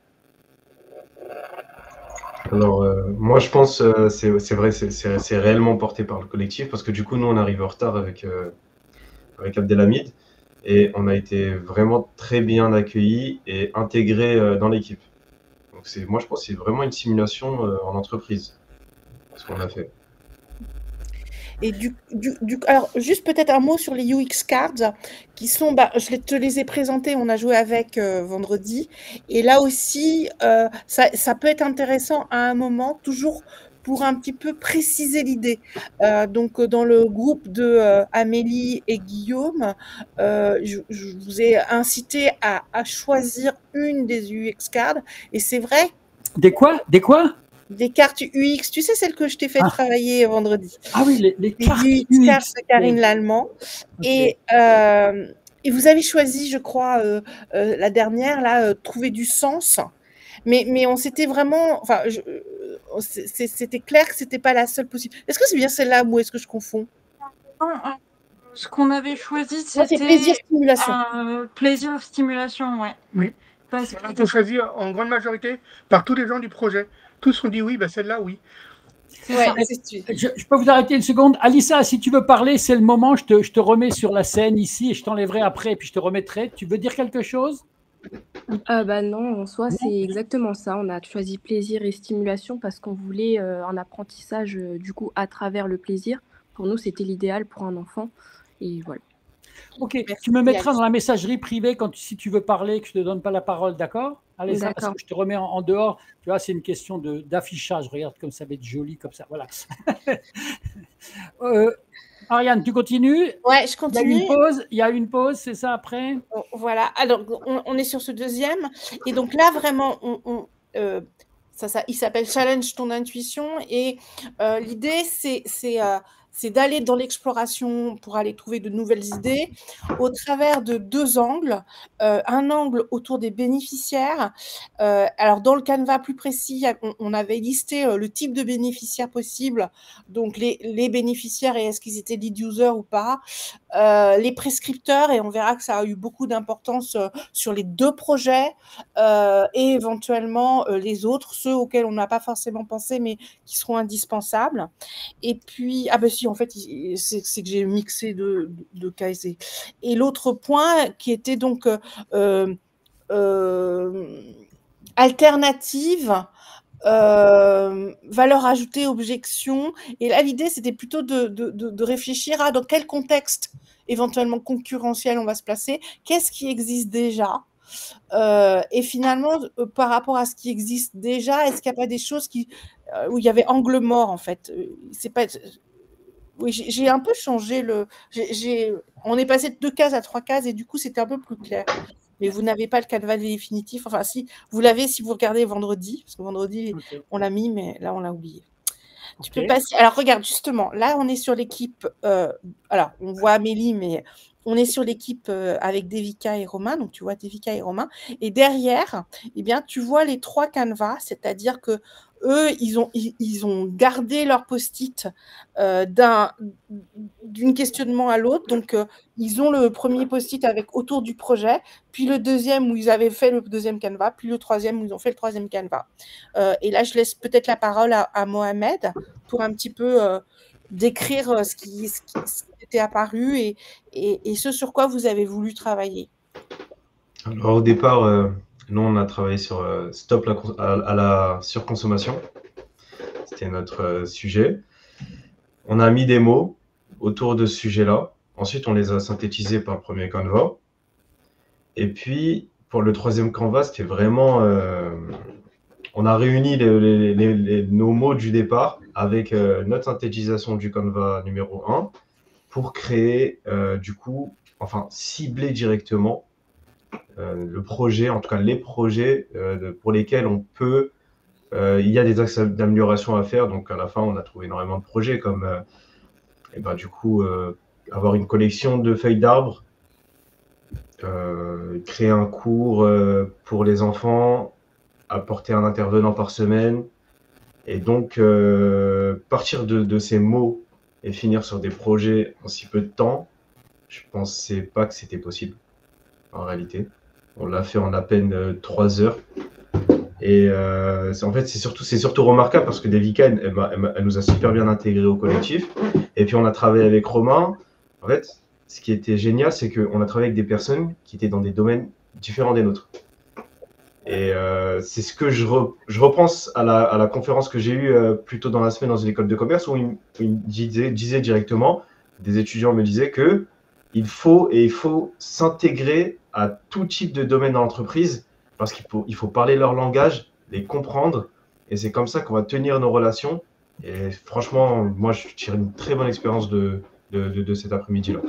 Alors, moi, je pense c'est vrai, c'est réellement porté par le collectif parce que du coup, nous, on arrive en retard avec Abdelhamid et on a été vraiment très bien accueillis et intégrés dans l'équipe. Donc, moi, je pense que c'est vraiment une simulation en entreprise, ce qu'on a fait. Et alors, juste peut-être un mot sur les UX cards qui sont, te les ai présentés, on a joué avec vendredi. Et là aussi, ça peut être intéressant à un moment, toujours pour un petit peu préciser l'idée. Donc, dans le groupe de Amélie et Guillaume, je vous ai incité à choisir une des UX cards. Et c'est vrai. Des quoi? Des cartes UX, tu sais, celles que je t'ai fait travailler vendredi. Ah oui, les cartes UX cartes de Karine Lallemand. Okay. Et vous avez choisi, je crois, la dernière, là, trouver du sens. Mais on s'était vraiment... Enfin, c'était clair que ce n'était pas la seule possible. Est-ce que c'est bien celle-là ou est-ce que je confonds? Non, ce qu'on avait choisi, c'était plaisir-stimulation. Plaisir-stimulation, ouais. Oui. Parce on a choisi en grande majorité par tous les gens du projet. Tous ont dit oui, celle-là, oui. Ouais, je peux vous arrêter une seconde. Alissa, si tu veux parler, c'est le moment. Je te remets sur la scène ici et je t'enlèverai après et puis je te remettrai. Tu veux dire quelque chose? Non, en soi, c'est exactement ça. On a choisi plaisir et stimulation parce qu'on voulait un apprentissage du coup à travers le plaisir. Pour nous, c'était l'idéal pour un enfant. Et voilà. Ok, tu me mettras dans la messagerie privée si tu veux parler, que je ne te donne pas la parole, d'accord? Allez, ça, parce que je te remets en dehors. Tu vois, c'est une question d'affichage. Regarde comme ça va être joli, comme ça. Voilà. Ariane, tu continues? Ouais, je continue. Il y a une pause, c'est ça après? Voilà. Alors, on est sur ce deuxième. Et donc là, vraiment, il s'appelle Challenge ton intuition. Et l'idée, c'est d'aller dans l'exploration pour aller trouver de nouvelles idées au travers de deux angles. Un angle autour des bénéficiaires. Alors, dans le canevas plus précis, on avait listé le type de bénéficiaires possible. Donc, les bénéficiaires et est-ce qu'ils étaient lead users ou pas. Les prescripteurs, et on verra que ça a eu beaucoup d'importance sur les deux projets et éventuellement les autres, ceux auxquels on n'a pas forcément pensé mais qui seront indispensables. Et puis, en fait, c'est que j'ai mixé de cases. Et l'autre point qui était donc alternative, valeur ajoutée, objection. Et là, l'idée, c'était plutôt de réfléchir à dans quel contexte éventuellement concurrentiel on va se placer, qu'est-ce qui existe déjà. Et finalement, par rapport à ce qui existe déjà, est-ce qu'il n'y a pas des choses où il y avait angle mort, en fait? C'est pas... Oui, j'ai un peu changé on est passé de 2 cases à 3 cases et du coup, c'était un peu plus clair. Mais vous n'avez pas le canevas définitif. Enfin, si, vous l'avez si vous regardez vendredi, parce que vendredi, on l'a mis, mais là, on l'a oublié. Tu peux passer. Alors, regarde, justement, là, on est sur l'équipe. Alors, on voit Amélie, mais on est sur l'équipe avec Devika et Romain. Donc, tu vois Devika et Romain. Et derrière, eh bien, tu vois les 3 canevas, c'est-à-dire que eux, ils ont gardé leur post-it d'un questionnement à l'autre. Donc, ils ont le premier post-it avec autour du projet, puis le deuxième où ils avaient fait le deuxième canevas, puis le troisième où ils ont fait le troisième canevas. Et là, je laisse peut-être la parole à Mohamed pour un petit peu décrire ce qui était apparu et ce sur quoi vous avez voulu travailler. Alors, au départ, nous, on a travaillé sur stop à la surconsommation. C'était notre sujet. On a mis des mots autour de ce sujet-là. Ensuite, on les a synthétisés par le premier canevas. Et puis, pour le troisième canevas, c'était vraiment... on a réuni nos mots du départ avec notre synthétisation du canevas numéro 1 pour créer, cibler directement le projet, en tout cas les projets pour lesquels on peut Il y a des axes d'amélioration à faire, donc à la fin, on a trouvé énormément de projets comme du coup avoir une collection de feuilles d'arbres, créer un cours pour les enfants, apporter un intervenant par semaine, et donc partir de ces mots et finir sur des projets en si peu de temps, je pensais pas que c'était possible en réalité. On l'a fait en à peine 3 heures. Et en fait, c'est surtout remarquable parce que Devika, elle nous a super bien intégrés au collectif. Et puis, on a travaillé avec Romain. En fait, ce qui était génial, c'est qu'on a travaillé avec des personnes qui étaient dans des domaines différents des nôtres. Et c'est ce que je repense à la conférence que j'ai eue plus tôt dans la semaine dans une école de commerce où il disait directement, des étudiants me disaient que il faut s'intégrer à tout type de domaine dans l'entreprise parce qu'il faut parler leur langage, les comprendre, et c'est comme ça qu'on va tenir nos relations. Et franchement, moi, je tire une très bonne expérience de cet après-midi-là.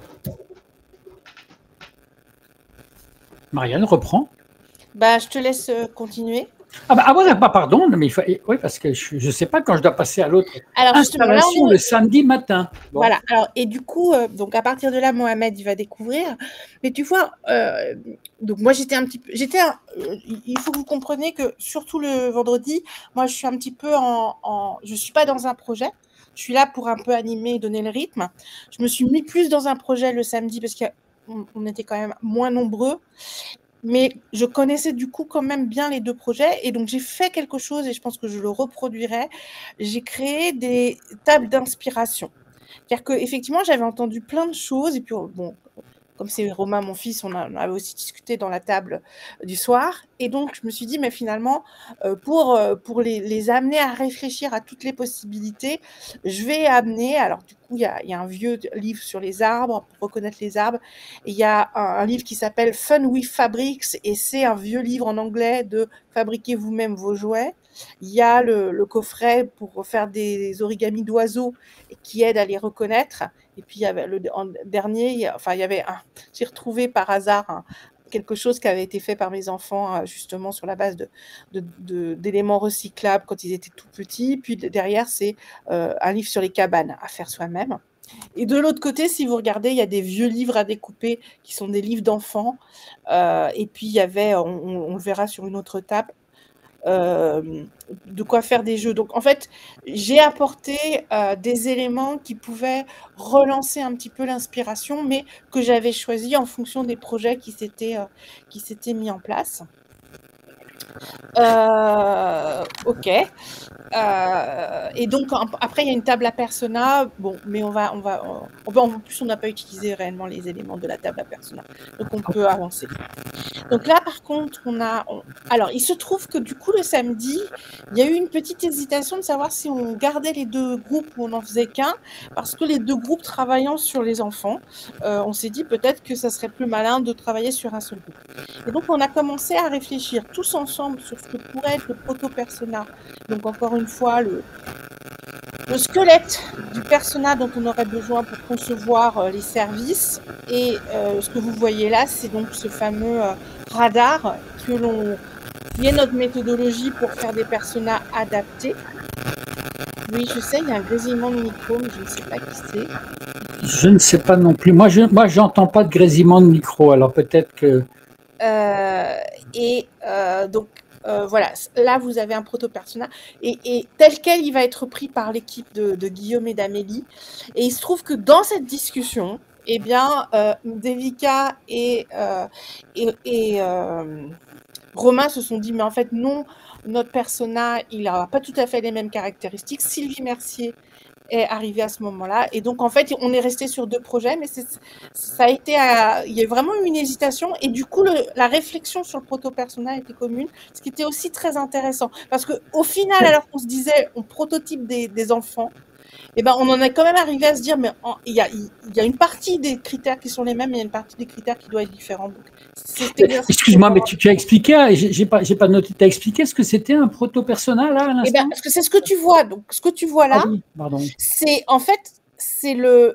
Marianne, reprends. Bah, je te laisse continuer. Pardon, mais oui, parce que je ne sais pas quand je dois passer à l'autre. Alors, installation le samedi matin. Bon. Voilà. Alors, et du coup, donc à partir de là, Mohamed, il va découvrir. Mais tu vois, donc moi, j'étais un petit peu. Il faut que vous compreniez que surtout le vendredi, moi, je suis un petit peu je suis pas dans un projet. Je suis là pour un peu animer et donner le rythme. Je me suis mis plus dans un projet le samedi parce qu'on était quand même moins nombreux. Mais je connaissais du coup quand même bien les deux projets et donc j'ai fait quelque chose et je pense que je le reproduirai. J'ai créé des tables d'inspiration. C'est-à-dire qu'effectivement, j'avais entendu plein de choses et puis bon, comme c'est Romain, mon fils, on avait aussi discuté dans la table du soir. Et donc, je me suis dit, mais finalement, pour les amener à réfléchir à toutes les possibilités, je vais amener, alors du coup, il y a un vieux livre sur les arbres, pour reconnaître les arbres, et il y a un livre qui s'appelle Fun with Fabrics, et c'est un vieux livre en anglais de fabriquer vous-même vos jouets. Il y a le coffret pour faire des origamis d'oiseaux qui aide à les reconnaître. Et puis, il y avait j'ai retrouvé par hasard quelque chose qui avait été fait par mes enfants, justement, sur la base d'éléments recyclables quand ils étaient tout petits. Puis derrière, c'est un livre sur les cabanes à faire soi-même. Et de l'autre côté, si vous regardez, il y a des vieux livres à découper qui sont des livres d'enfants. Et puis, il y avait, on le verra sur une autre table, de quoi faire des jeux. Donc, en fait, j'ai apporté des éléments qui pouvaient relancer un petit peu l'inspiration, mais que j'avais choisi en fonction des projets qui s'étaient mis en place. Ok. Et donc, après, il y a une table à persona. Bon, mais en plus, on n'a pas utilisé réellement les éléments de la table à persona. Donc, on peut avancer. Donc là, par contre, alors, il se trouve que du coup, le samedi, il y a eu une petite hésitation de savoir si on gardait les deux groupes ou on n'en faisait qu'un, parce que les deux groupes travaillant sur les enfants, on s'est dit peut-être que ça serait plus malin de travailler sur un seul groupe. Et donc, on a commencé à réfléchir tous ensemble sur ce que pourrait être le proto-persona. Donc, encore une fois, le squelette du persona dont on aurait besoin pour concevoir les services. Et ce que vous voyez là, c'est donc ce fameux radar qui est notre méthodologie pour faire des personas adaptés. Oui, je sais, il y a un grésillement de micro, mais je ne sais pas qui c'est. Je ne sais pas non plus. Moi, j'entends pas de grésillement de micro, alors peut-être que... Donc, voilà, là vous avez un proto-persona et tel quel il va être pris par l'équipe de Guillaume et d'Amélie. Et il se trouve que dans cette discussion, eh bien, Devika et Romain se sont dit, mais en fait non, notre persona, il n'a pas tout à fait les mêmes caractéristiques. Sylvie Mercier est arrivée à ce moment-là. Et donc, en fait, on est resté sur deux projets, mais ça a été il y a vraiment eu une hésitation. Et du coup, la réflexion sur le proto-persona était commune, ce qui était aussi très intéressant. Parce qu'au final, alors qu'on se disait, on prototype des enfants, eh ben, on en est quand même arrivé à se dire, mais il y a une partie des critères qui sont les mêmes, mais il y a une partie des critères qui doit être différente. Excuse-moi, mais tu as expliqué, j'ai pas noté, tu as expliqué ce que c'était un proto-persona là à l'instant? Eh ben, parce que c'est ce que tu vois. Donc, ce que tu vois là, c'est en fait, c'est le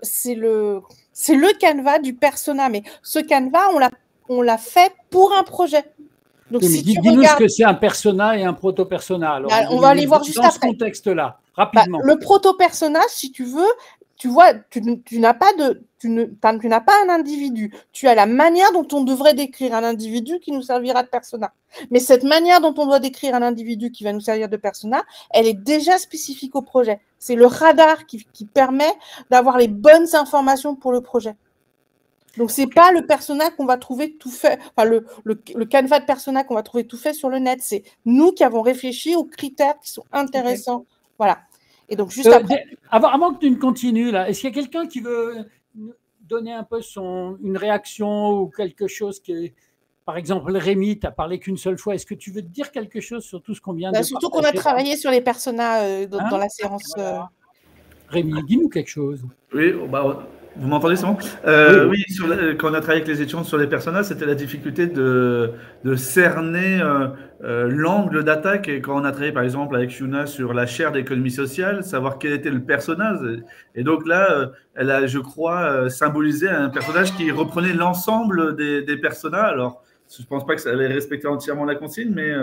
canevas du persona. Mais ce canevas, on l'a fait pour un projet. Donc, Oui, mais si tu dis-nous ce regardes, que c'est un persona et un proto-persona. Alors, on va aller voir juste dans ce après. contexte-là, Bah, rapidement. le proto-personnage, si tu veux, tu vois, tu n'as pas un individu. Tu as la manière dont on devrait décrire un individu qui nous servira de persona. Mais cette manière dont on doit décrire un individu qui va nous servir de persona, elle est déjà spécifique au projet. C'est le radar qui permet d'avoir les bonnes informations pour le projet. Donc, c'est pas le persona qu'on va trouver tout fait, enfin, le canevas de persona qu'on va trouver tout fait sur le net. C'est nous qui avons réfléchi aux critères qui sont intéressants. Voilà. Et donc, juste après. Avant que tu ne continues, là, est-ce qu'il y a quelqu'un qui veut donner un peu une réaction ou quelque chose qui par exemple, Rémi, tu n'as parlé qu'une seule fois. Est-ce que tu veux dire quelque chose sur tout ce qu'on vient de Surtout partager? qu'on a travaillé sur les personas dans la séance. Voilà. Rémi, dis-nous quelque chose. Oui, bah, vous m'entendez, c'est bon? Oui, quand on a travaillé avec les étudiants sur les personnages, c'était la difficulté de cerner l'angle d'attaque. Et quand on a travaillé, par exemple, avec Yuna sur la chaire d'économie sociale, savoir quel était le personnage. Et donc là, elle a, je crois, symbolisé un personnage qui reprenait l'ensemble des personnages. Alors, je ne pense pas que ça allait respecter entièrement la consigne, mais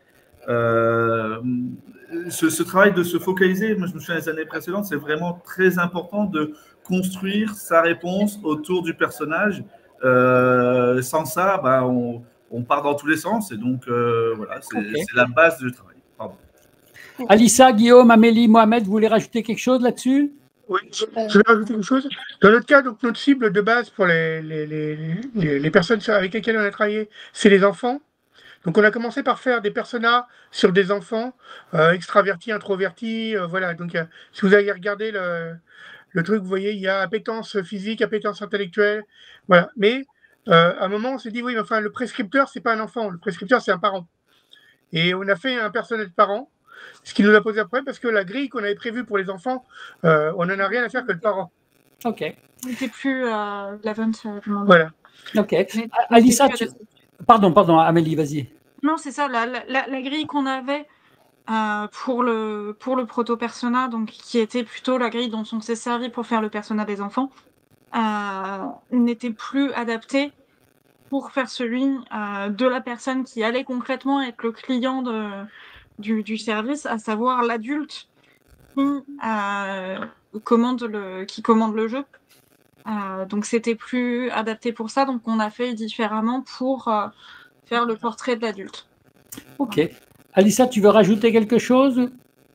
ce travail de se focaliser, moi je me souviens des années précédentes, c'est vraiment très important de construire sa réponse autour du personnage. Sans ça, bah, on part dans tous les sens et donc voilà, c'est la base du travail. Pardon. Alissa, Guillaume, Amélie, Mohamed, vous voulez rajouter quelque chose là-dessus? Oui, je vais rajouter quelque chose. Dans notre cas, donc, notre cible de base pour les personnes avec lesquelles on a travaillé, c'est les enfants. Donc, on a commencé par faire des personas sur des enfants extravertis, introvertis. Voilà. Donc, si vous avez regardé le truc, vous voyez, il y a appétence physique, appétence intellectuelle. Voilà. Mais à un moment, on s'est dit, oui, mais enfin, le prescripteur, c'est pas un enfant. Le prescripteur, c'est un parent. Et on a fait un personnage de parent, ce qui nous a posé un problème parce que la grille qu'on avait prévue pour les enfants, on n'en a rien à faire que le parent. Ok. Il n'était plus la vente. Voilà. Ok. Alissa, pardon, Amélie, vas-y. Non, c'est ça, la grille qu'on avait pour le proto-persona, donc qui était plutôt la grille dont on s'est servi pour faire le persona des enfants, n'était plus adaptée pour faire celui de la personne qui allait concrètement être le client du service, à savoir l'adulte qui commande le jeu. Donc c'était plus adapté pour ça, donc on a fait différemment pour faire le portrait de l'adulte. Ok. Alissa, tu veux rajouter quelque chose?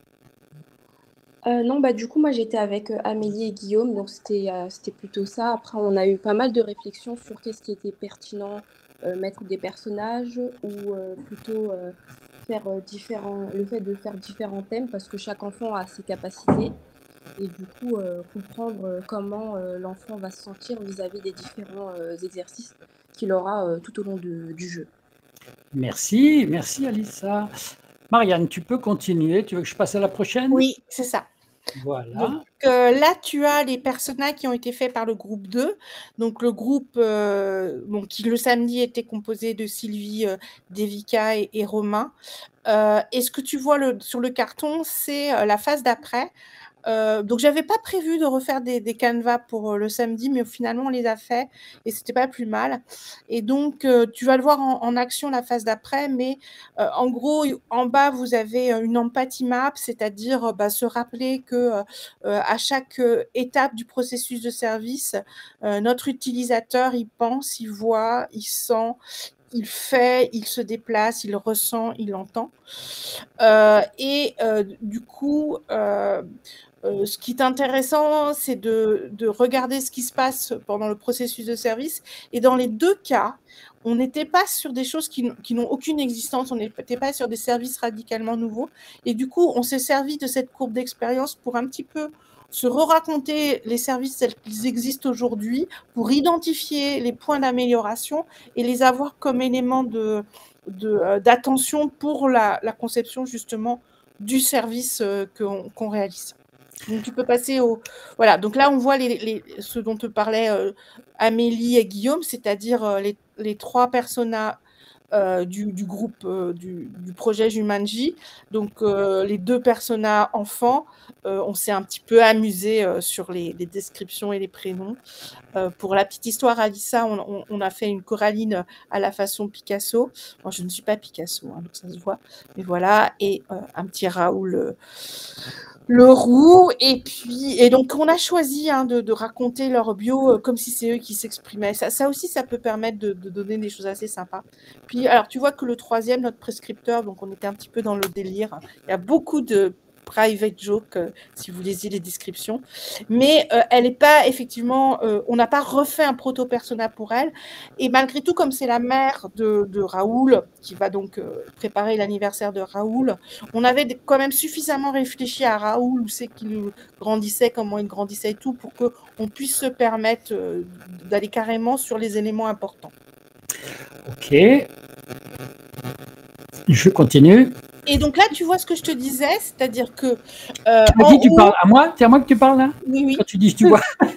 Non, bah du coup, moi j'étais avec Amélie et Guillaume, donc c'était plutôt ça. Après, on a eu pas mal de réflexions sur qu'est-ce qui était pertinent, mettre des personnages ou plutôt faire le fait de faire différents thèmes parce que chaque enfant a ses capacités et du coup comprendre comment l'enfant va se sentir vis-à-vis des différents exercices qu'il aura tout au long du jeu. Merci Alissa. Marianne, tu peux continuer. Tu veux que je passe à la prochaine? Oui, c'est ça. Voilà. Donc là, tu as les personnages qui ont été faits par le groupe 2. Donc le groupe qui le samedi était composé de Sylvie, Devika et Romain. Et ce que tu vois sur le carton, c'est la phase d'après. Donc j'avais pas prévu de refaire des canevas pour le samedi, mais finalement on les a fait et c'était pas plus mal. Et donc tu vas le voir en action la phase d'après, mais en gros en bas vous avez une empathy map, c'est-à-dire se rappeler que à chaque étape du processus de service, notre utilisateur il pense, il voit, il sent, il fait, il se déplace, il ressent, il entend. Du coup, ce qui est intéressant, c'est de regarder ce qui se passe pendant le processus de service. Et dans les deux cas, on n'était pas sur des choses qui n'ont aucune existence, on n'était pas sur des services radicalement nouveaux. Et du coup, on s'est servi de cette courbe d'expérience pour un petit peu se re-raconter les services tels qu'ils existent aujourd'hui, pour identifier les points d'amélioration et les avoir comme éléments d'attention pour la conception justement du service qu'on réalise. Donc, tu peux passer au... Voilà, donc là, on voit ce dont te parlaient Amélie et Guillaume, c'est-à-dire les trois personas du groupe du projet Jumanji. Donc, les 2 personnages enfants, on s'est un petit peu amusé sur les descriptions et les prénoms. Pour la petite histoire, Alissa, on a fait une Coraline à la façon Picasso. Moi, je ne suis pas Picasso, hein, donc ça se voit. Mais voilà, et un petit Raoul Leroux. Et donc, on a choisi de raconter leur bio comme si c'est eux qui s'exprimaient. Ça aussi, ça peut permettre de donner des choses assez sympas. Puis, alors, tu vois que le 3e, notre prescripteur, donc on était un petit peu dans le délire. Il y a beaucoup de private jokes, si vous lisez les descriptions. Mais elle n'est pas, effectivement, on n'a pas refait un proto-persona pour elle. Et malgré tout, comme c'est la mère de Raoul, qui va donc préparer l'anniversaire de Raoul, on avait quand même suffisamment réfléchi à Raoul, où c'est qu'il grandissait, comment il grandissait et tout, pour qu'on puisse se permettre d'aller carrément sur les éléments importants. Ok. Je continue. Et donc là, tu vois ce que je te disais, c'est-à-dire que... tu m'as dit, tu parles à moi? C'est à moi que tu parles là? Oui. Quand tu dis tu vois.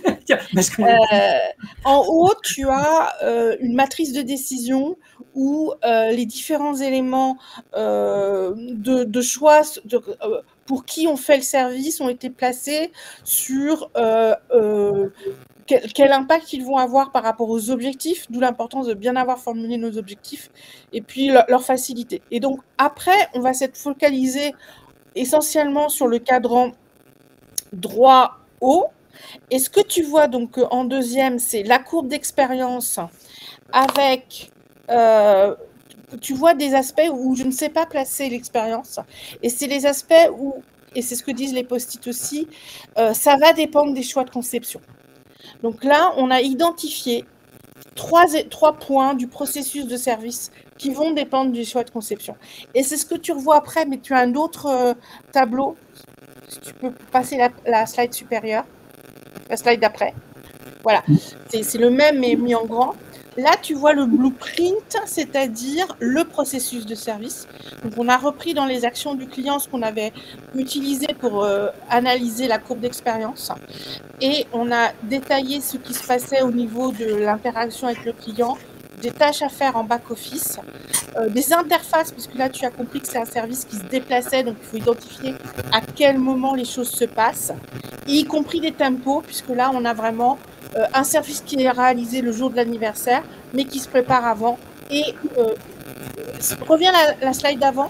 En haut, tu as une matrice de décision où les différents éléments de choix pour qui on fait le service ont été placés sur quel impact ils vont avoir par rapport aux objectifs, d'où l'importance de bien avoir formulé nos objectifs, et puis leur facilité. Et donc, après, on va s'être focalisé essentiellement sur le cadran droit haut. Et ce que tu vois donc en 2e, c'est la courbe d'expérience avec... tu vois des aspects où je ne sais pas placer l'expérience. Et c'est les aspects où, et c'est ce que disent les post-it aussi, ça va dépendre des choix de conception. Donc là, on a identifié 3 points du processus de service qui vont dépendre du choix de conception. Et c'est ce que tu revois après, mais tu as un autre tableau. Si tu peux passer la slide supérieure, la slide d'après. Voilà, c'est le même mais mis en grand. Là, tu vois le blueprint, c'est-à-dire le processus de service. Donc, on a repris dans les actions du client ce qu'on avait utilisé pour analyser la courbe d'expérience. Et on a détaillé ce qui se passait au niveau de l'interaction avec le client, des tâches à faire en back-office, des interfaces, puisque là, tu as compris que c'est un service qui se déplaçait, donc il faut identifier à quel moment les choses se passent, y compris des tempos, puisque là, on a vraiment un service qui est réalisé le jour de l'anniversaire, mais qui se prépare avant. Et reviens la slide d'avant.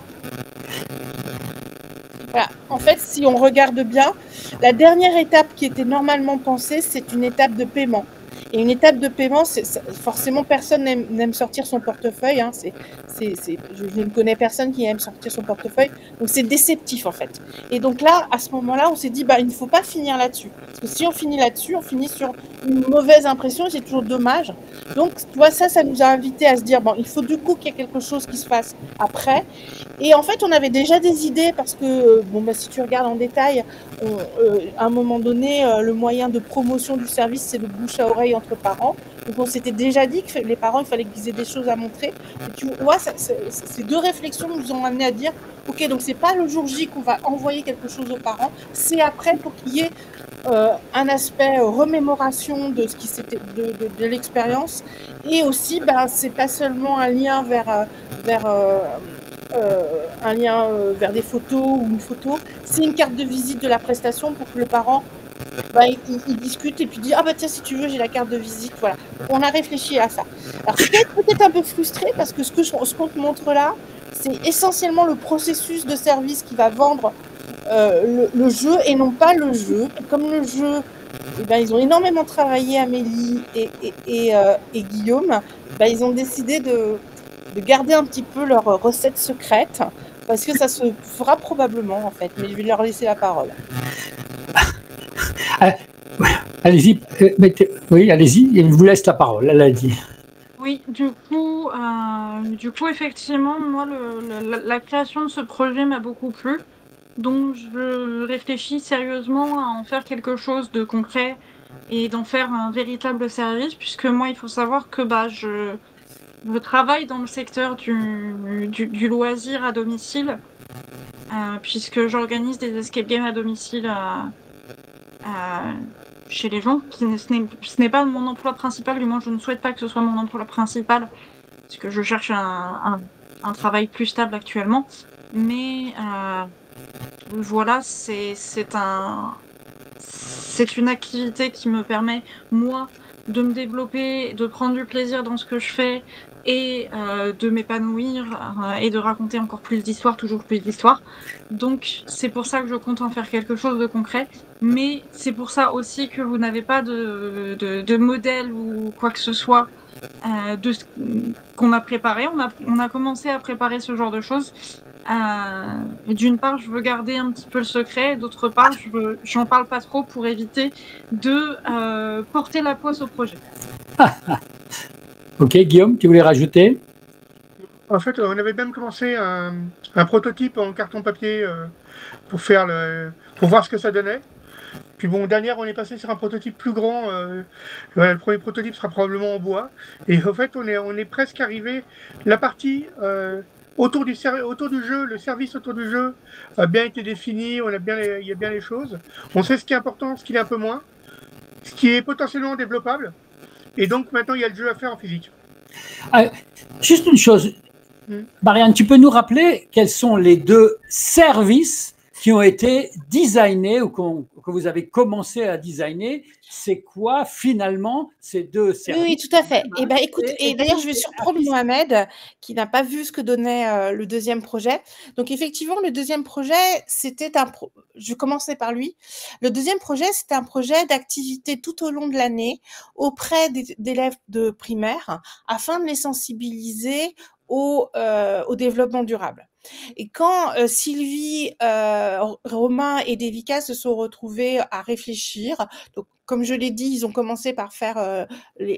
Voilà. En fait, si on regarde bien, la dernière étape qui était normalement pensée, c'est une étape de paiement. Et une étape de paiement, forcément, personne n'aime sortir son portefeuille. Hein. Je ne connais personne qui aime sortir son portefeuille. Donc, c'est déceptif, en fait. Et donc là, à ce moment-là, on s'est dit, il ne faut pas finir là-dessus. Parce que si on finit là-dessus, on finit sur une mauvaise impression. C'est toujours dommage. Donc, tu vois, ça nous a invités à se dire, il faut du coup qu'il y ait quelque chose qui se fasse après. Et en fait, on avait déjà des idées parce que, si tu regardes en détail, à un moment donné, le moyen de promotion du service, c'est le bouche à oreille entre parents. Donc, on s'était déjà dit que les parents, il fallait qu'ils aient des choses à montrer. Et tu vois, ces 2 réflexions nous ont amené à dire, ok, donc c'est pas le jour J qu'on va envoyer quelque chose aux parents, c'est après pour qu'il y ait un aspect remémoration de ce qui c'était de l'expérience. Et aussi, c'est pas seulement un lien vers des photos ou une photo, c'est une carte de visite de la prestation pour que le parent il discute et puis dit tiens, si tu veux, j'ai la carte de visite. Voilà, on a réfléchi à ça. Alors peut-être un peu frustré parce que ce qu'on te montre là, c'est essentiellement le processus de service qui va vendre le jeu et non pas le jeu. Comme le jeu, ils ont énormément travaillé, Amélie et Guillaume, ils ont décidé de garder un petit peu leur recette secrète, parce que ça se fera probablement, en fait. Mais je vais leur laisser la parole. Allez-y. Oui, allez-y. Je vous laisse la parole. Elle a dit. Oui, du coup, effectivement, moi, la création de ce projet m'a beaucoup plu. Donc, je réfléchis sérieusement à en faire quelque chose de concret et d'en faire un véritable service, puisque moi, il faut savoir que je travaille dans le secteur du loisir à domicile, puisque j'organise des escape games à domicile chez les gens. Ce n'est pas mon emploi principal, du moins je ne souhaite pas que ce soit mon emploi principal, parce que je cherche un travail plus stable actuellement. Mais voilà, c'est une activité qui me permet, moi, de me développer, de prendre du plaisir dans ce que je fais et de m'épanouir et de raconter encore plus d'histoires, toujours plus d'histoires. Donc, c'est pour ça que je compte en faire quelque chose de concret. Mais c'est pour ça aussi que vous n'avez pas de modèle ou quoi que ce soit qu'on a préparé. On a commencé à préparer ce genre de choses. D'une part, je veux garder un petit peu le secret, et d'autre part, j'en parle pas trop pour éviter de porter la poisse au projet. Ok, Guillaume, tu voulais rajouter? En fait, on avait même commencé un prototype en carton-papier pour voir ce que ça donnait. Puis bon, dernière, on est passé sur un prototype plus grand. Voilà, le premier prototype sera probablement en bois. Et en fait, on est presque arrivé. La partie autour du jeu, le service autour du jeu a bien été défini. Il y a bien les choses. On sait ce qui est important, ce qui est un peu moins, ce qui est potentiellement développable. Et donc maintenant, il y a le jeu à faire en physique. Juste une chose, Marianne, tu peux nous rappeler quels sont les 2 services qui ont été designés ou que vous avez commencé à designer? C'est quoi finalement ces 2 services? Oui, tout à fait. Et ben, écoute, et d'ailleurs, je vais surprendre Mohamed qui n'a pas vu ce que donnait le 2e projet. Donc, effectivement, le 2e projet, je commençais par lui. Le 2e projet, c'était un projet d'activité tout au long de l'année auprès d'élèves de primaire afin de les sensibiliser au développement durable. Et quand Sylvie, Romain et Devika se sont retrouvés à réfléchir, donc comme je l'ai dit, ils ont commencé par faire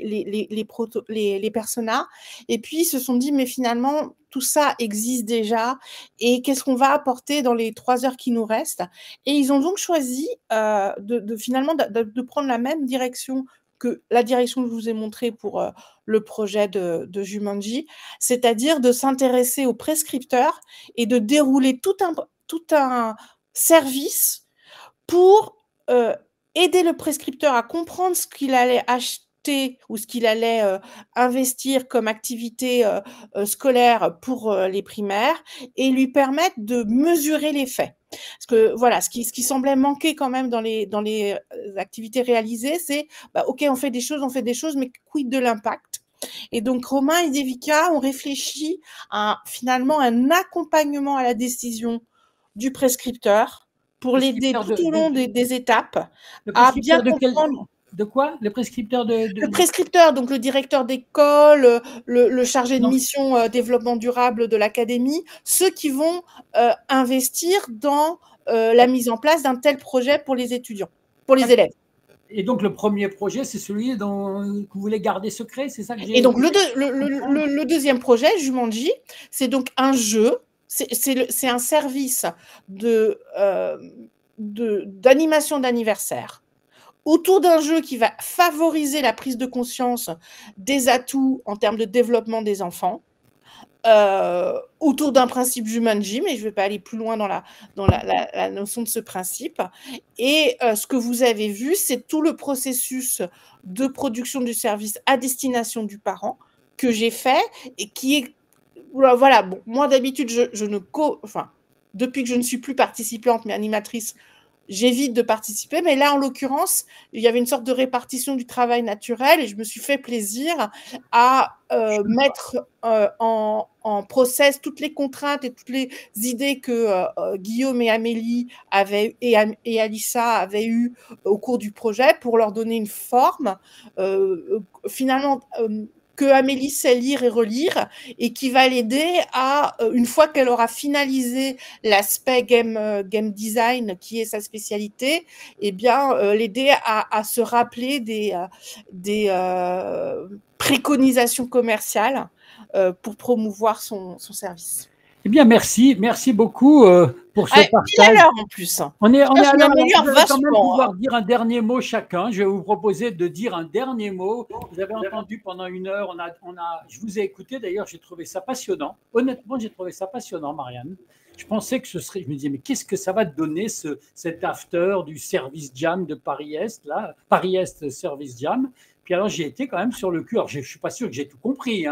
les personas, et puis ils se sont dit mais finalement tout ça existe déjà, et qu'est-ce qu'on va apporter dans les 3 heures qui nous restent? Et ils ont donc choisi finalement de prendre la même direction que la direction que je vous ai montrée pour le projet de Jumanji, c'est-à-dire de s'intéresser aux prescripteurs et de dérouler tout un service pour aider le prescripteur à comprendre ce qu'il allait acheter ou ce qu'il allait investir comme activité scolaire pour les primaires, et lui permettre de mesurer l'effet. Parce que voilà, ce qui semblait manquer quand même dans les activités réalisées, c'est ok, on fait des choses, mais quid de l'impact? Et donc Romain et Devika ont réfléchi à finalement un accompagnement à la décision du prescripteur pour l'aider tout au long des étapes à bien comprendre. De quoi? Le prescripteur Le prescripteur, donc le directeur d'école, le chargé de mission développement durable de l'académie, ceux qui vont investir dans la mise en place d'un tel projet pour les étudiants, pour les élèves. Et donc, le premier projet, c'est celui que vous voulez garder secret, c'est ça que j'ai... Et donc, le 2e projet, Jumanji, c'est donc un jeu, c'est un service d'animation d'anniversaire autour d'un jeu qui va favoriser la prise de conscience des atouts en termes de développement des enfants, autour d'un principe Jumanji, mais je ne vais pas aller plus loin dans la notion de ce principe. Et ce que vous avez vu, c'est tout le processus de production du service à destination du parent que j'ai fait et qui est... Voilà, bon, moi d'habitude, depuis que je ne suis plus participante mais animatrice, j'évite de participer, mais là, en l'occurrence, il y avait une sorte de répartition du travail naturel et je me suis fait plaisir à mettre en process toutes les contraintes et toutes les idées que Guillaume et Amélie et Alissa avaient eues au cours du projet pour leur donner une forme. Finalement, que Amélie sait lire et relire et qui va l'aider à, une fois qu'elle aura finalisé l'aspect game design qui est sa spécialité, eh bien, l'aider à se rappeler des préconisations commerciales pour promouvoir son service. Eh bien, merci beaucoup pour ce partage. Il est à l'heure en plus. On est à l'heure. Je vais quand même pouvoir dire un dernier mot chacun. Je vais vous proposer de dire un dernier mot. Vous avez entendu pendant 1 heure. Je vous ai écouté. D'ailleurs, j'ai trouvé ça passionnant. Honnêtement, j'ai trouvé ça passionnant, Marianne. Je pensais que ce serait. Je me disais, mais qu'est-ce que ça va te donner cet after du service jam de Paris-Est, là, Paris-Est Service Jam. Puis alors, j'ai été quand même sur le cul. Alors, je ne suis pas sûr que j'ai tout compris, hein.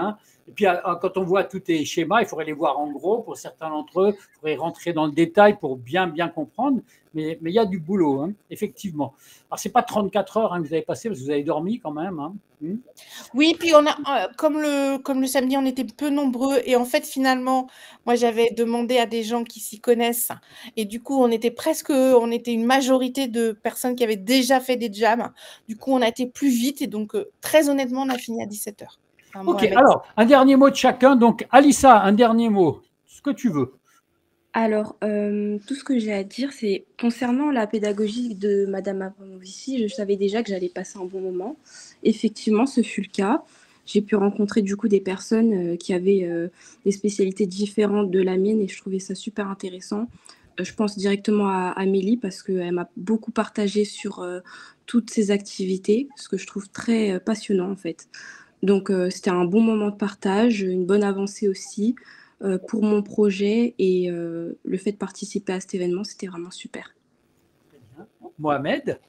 Et puis, quand on voit tous tes schémas, il faudrait les voir en gros pour certains d'entre eux. Il faudrait rentrer dans le détail pour bien comprendre. Mais il y a du boulot, hein, effectivement. Alors, ce n'est pas 34 heures que vous avez passé, parce que vous avez dormi quand même. Hein. Oui, puis on a, comme le samedi, on était peu nombreux. Et en fait, finalement, moi, j'avais demandé à des gens qui s'y connaissent. Et du coup, on était une majorité de personnes qui avaient déjà fait des jams. Du coup, on a été plus vite. Et donc, très honnêtement, on a fini à 17 heures. Enfin, ok, alors, un dernier mot de chacun. Donc, Alissa, un dernier mot. Ce que tu veux. Alors, tout ce que j'ai à dire, c'est concernant la pédagogie de Madame Abramovici, je savais déjà que j'allais passer un bon moment. Effectivement, ce fut le cas. J'ai pu rencontrer du coup des personnes qui avaient des spécialités différentes de la mienne et je trouvais ça super intéressant. Je pense directement à Amélie parce qu'elle m'a beaucoup partagé sur toutes ses activités, ce que je trouve très passionnant en fait. Donc, c'était un bon moment de partage, une bonne avancée aussi. Pour mon projet et le fait de participer à cet événement, c'était vraiment super. Mohamed?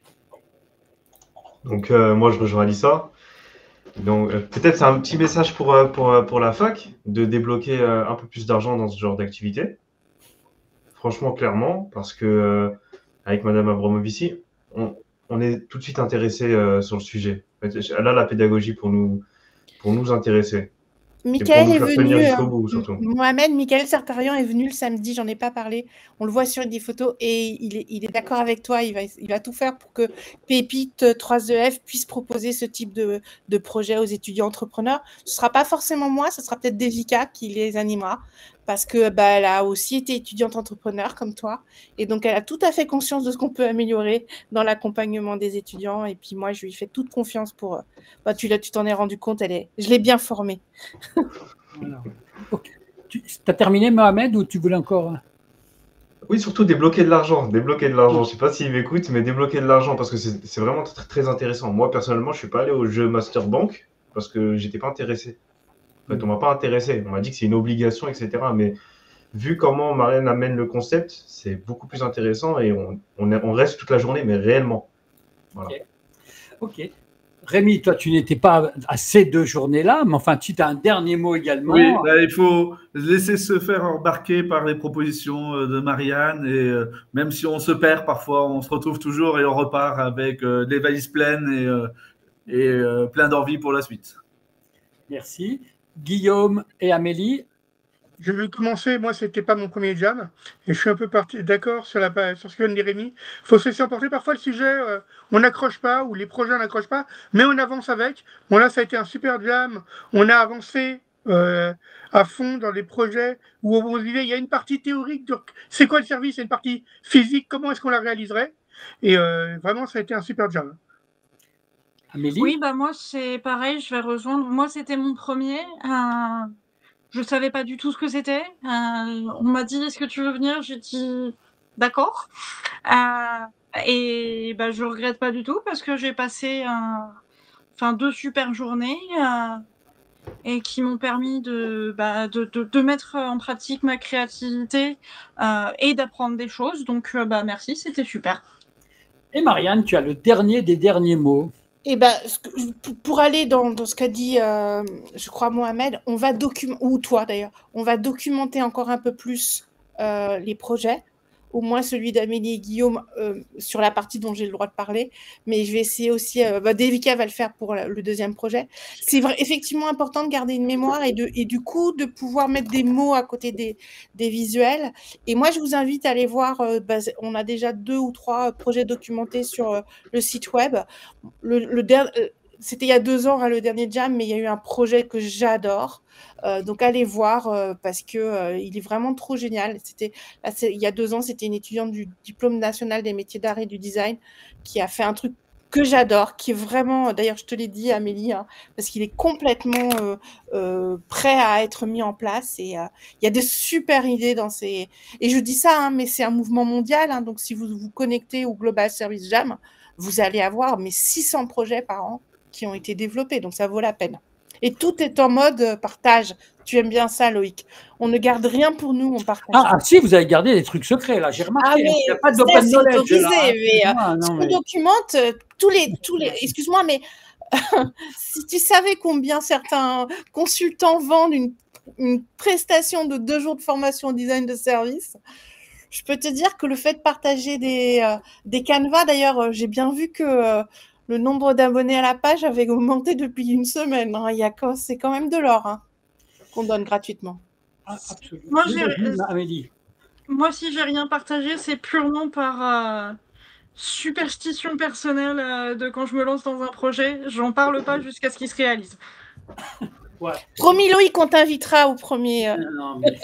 Donc, moi, je rejoins Alissa. Donc, peut-être c'est un petit message pour la fac, de débloquer un peu plus d'argent dans ce genre d'activité. Franchement, clairement, parce que avec Madame Abramovici, on est tout de suite intéressé sur le sujet. Elle a la pédagogie pour nous intéresser. Michael est venu, Mohamed, Michael Sartarian est venu le samedi, j'en ai pas parlé, on le voit sur des photos et il est d'accord avec toi, il va tout faire pour que Pépite 3EF puisse proposer ce type de projet aux étudiants entrepreneurs. Ce sera pas forcément moi, ce sera peut-être Devika qui les animera parce que elle a aussi été étudiante entrepreneur comme toi et donc elle a tout à fait conscience de ce qu'on peut améliorer dans l'accompagnement des étudiants et puis moi je lui fais toute confiance pour tu t'en es rendu compte, je l'ai bien formée. Voilà. Okay. Tu as terminé, Mohamed, ou tu voulais encore? Oui, surtout débloquer de l'argent. Je ne sais pas s'il m'écoute, mais débloquer de l'argent parce que c'est vraiment très, très intéressant. Moi, personnellement, je ne suis pas allé au jeu Master Bank parce que je n'étais pas intéressé. En fait, on ne m'a pas intéressé. On m'a dit que c'est une obligation, etc. Mais vu comment Marianne amène le concept, c'est beaucoup plus intéressant et on reste toute la journée, mais réellement. Voilà. Ok. Rémi, toi, tu n'étais pas à ces 2 journées-là, mais enfin, tu as un dernier mot également. Oui, il faut laisser se faire embarquer par les propositions de Marianne et même si on se perd parfois, on se retrouve toujours et on repart avec des valises pleines et plein d'envie pour la suite. Merci. Guillaume et Amélie? Je vais commencer, moi, c'était pas mon premier jam, et je suis un peu d'accord sur ce que vient de dire Rémi. Il faut se laisser emporter. Parfois, le sujet, on n'accroche pas, ou les projets n'accrochent pas, mais on avance avec. Bon, là, ça a été un super jam. On a avancé à fond dans des projets où on disait, il y a une partie théorique, c'est quoi le service? Il y a une partie physique, comment est-ce qu'on la réaliserait? Et vraiment, ça a été un super jam. Amélie? Oui, moi, c'est pareil, je vais rejoindre. Moi, c'était mon premier. Je savais pas du tout ce que c'était. On m'a dit, est-ce que tu veux venir? J'ai dit, d'accord. Et je regrette pas du tout parce que j'ai passé 2 super journées et qui m'ont permis de mettre en pratique ma créativité et d'apprendre des choses. Donc, merci, c'était super. Et Marianne, tu as le dernier des derniers mots. Pour aller dans ce qu'a dit, je crois, Mohamed, ou toi d'ailleurs, on va documenter encore un peu plus les projets, au moins celui d'Amélie et Guillaume sur la partie dont j'ai le droit de parler, mais je vais essayer aussi, Devika va le faire pour le deuxième projet. C'est effectivement important de garder une mémoire et du coup de pouvoir mettre des mots à côté des visuels. Et moi, je vous invite à aller voir, on a déjà 2 ou 3 projets documentés sur le site web. C'était il y a 2 ans, le dernier jam, mais il y a eu un projet que j'adore. Donc, allez voir parce que il est vraiment trop génial. Il y a 2 ans, c'était une étudiante du Diplôme national des métiers d'art et du design qui a fait un truc que j'adore, qui est vraiment, d'ailleurs, je te l'ai dit, Amélie, parce qu'il est complètement prêt à être mis en place. Et il y a des super idées dans ces... Et je dis ça, mais c'est un mouvement mondial. Donc, si vous vous connectez au Global Service Jam, vous allez avoir 600 projets par an qui ont été développés, donc ça vaut la peine. Et tout est en mode partage. Tu aimes bien ça, Loïc? On ne garde rien pour nous, on partage. Si, vous avez gardé des trucs secrets, là, j'ai remarqué. Mais il n'y a pas d'open knowledge. On documente tous les... Excuse-moi, mais Si tu savais combien certains consultants vendent une prestation de 2 jours de formation au design de service, je peux te dire que le fait de partager des canevas, d'ailleurs, j'ai bien vu que le nombre d'abonnés à la page avait augmenté depuis une semaine. Hein. C'est quand même de l'or hein, qu'on donne gratuitement. Ah, absolument. Amélie. Moi, si j'ai rien partagé, c'est purement par superstition personnelle de quand je me lance dans un projet. J'en parle pas jusqu'à ce qu'il se réalise. Ouais. Promis Loïc, on t'invitera au premier. Non, mais...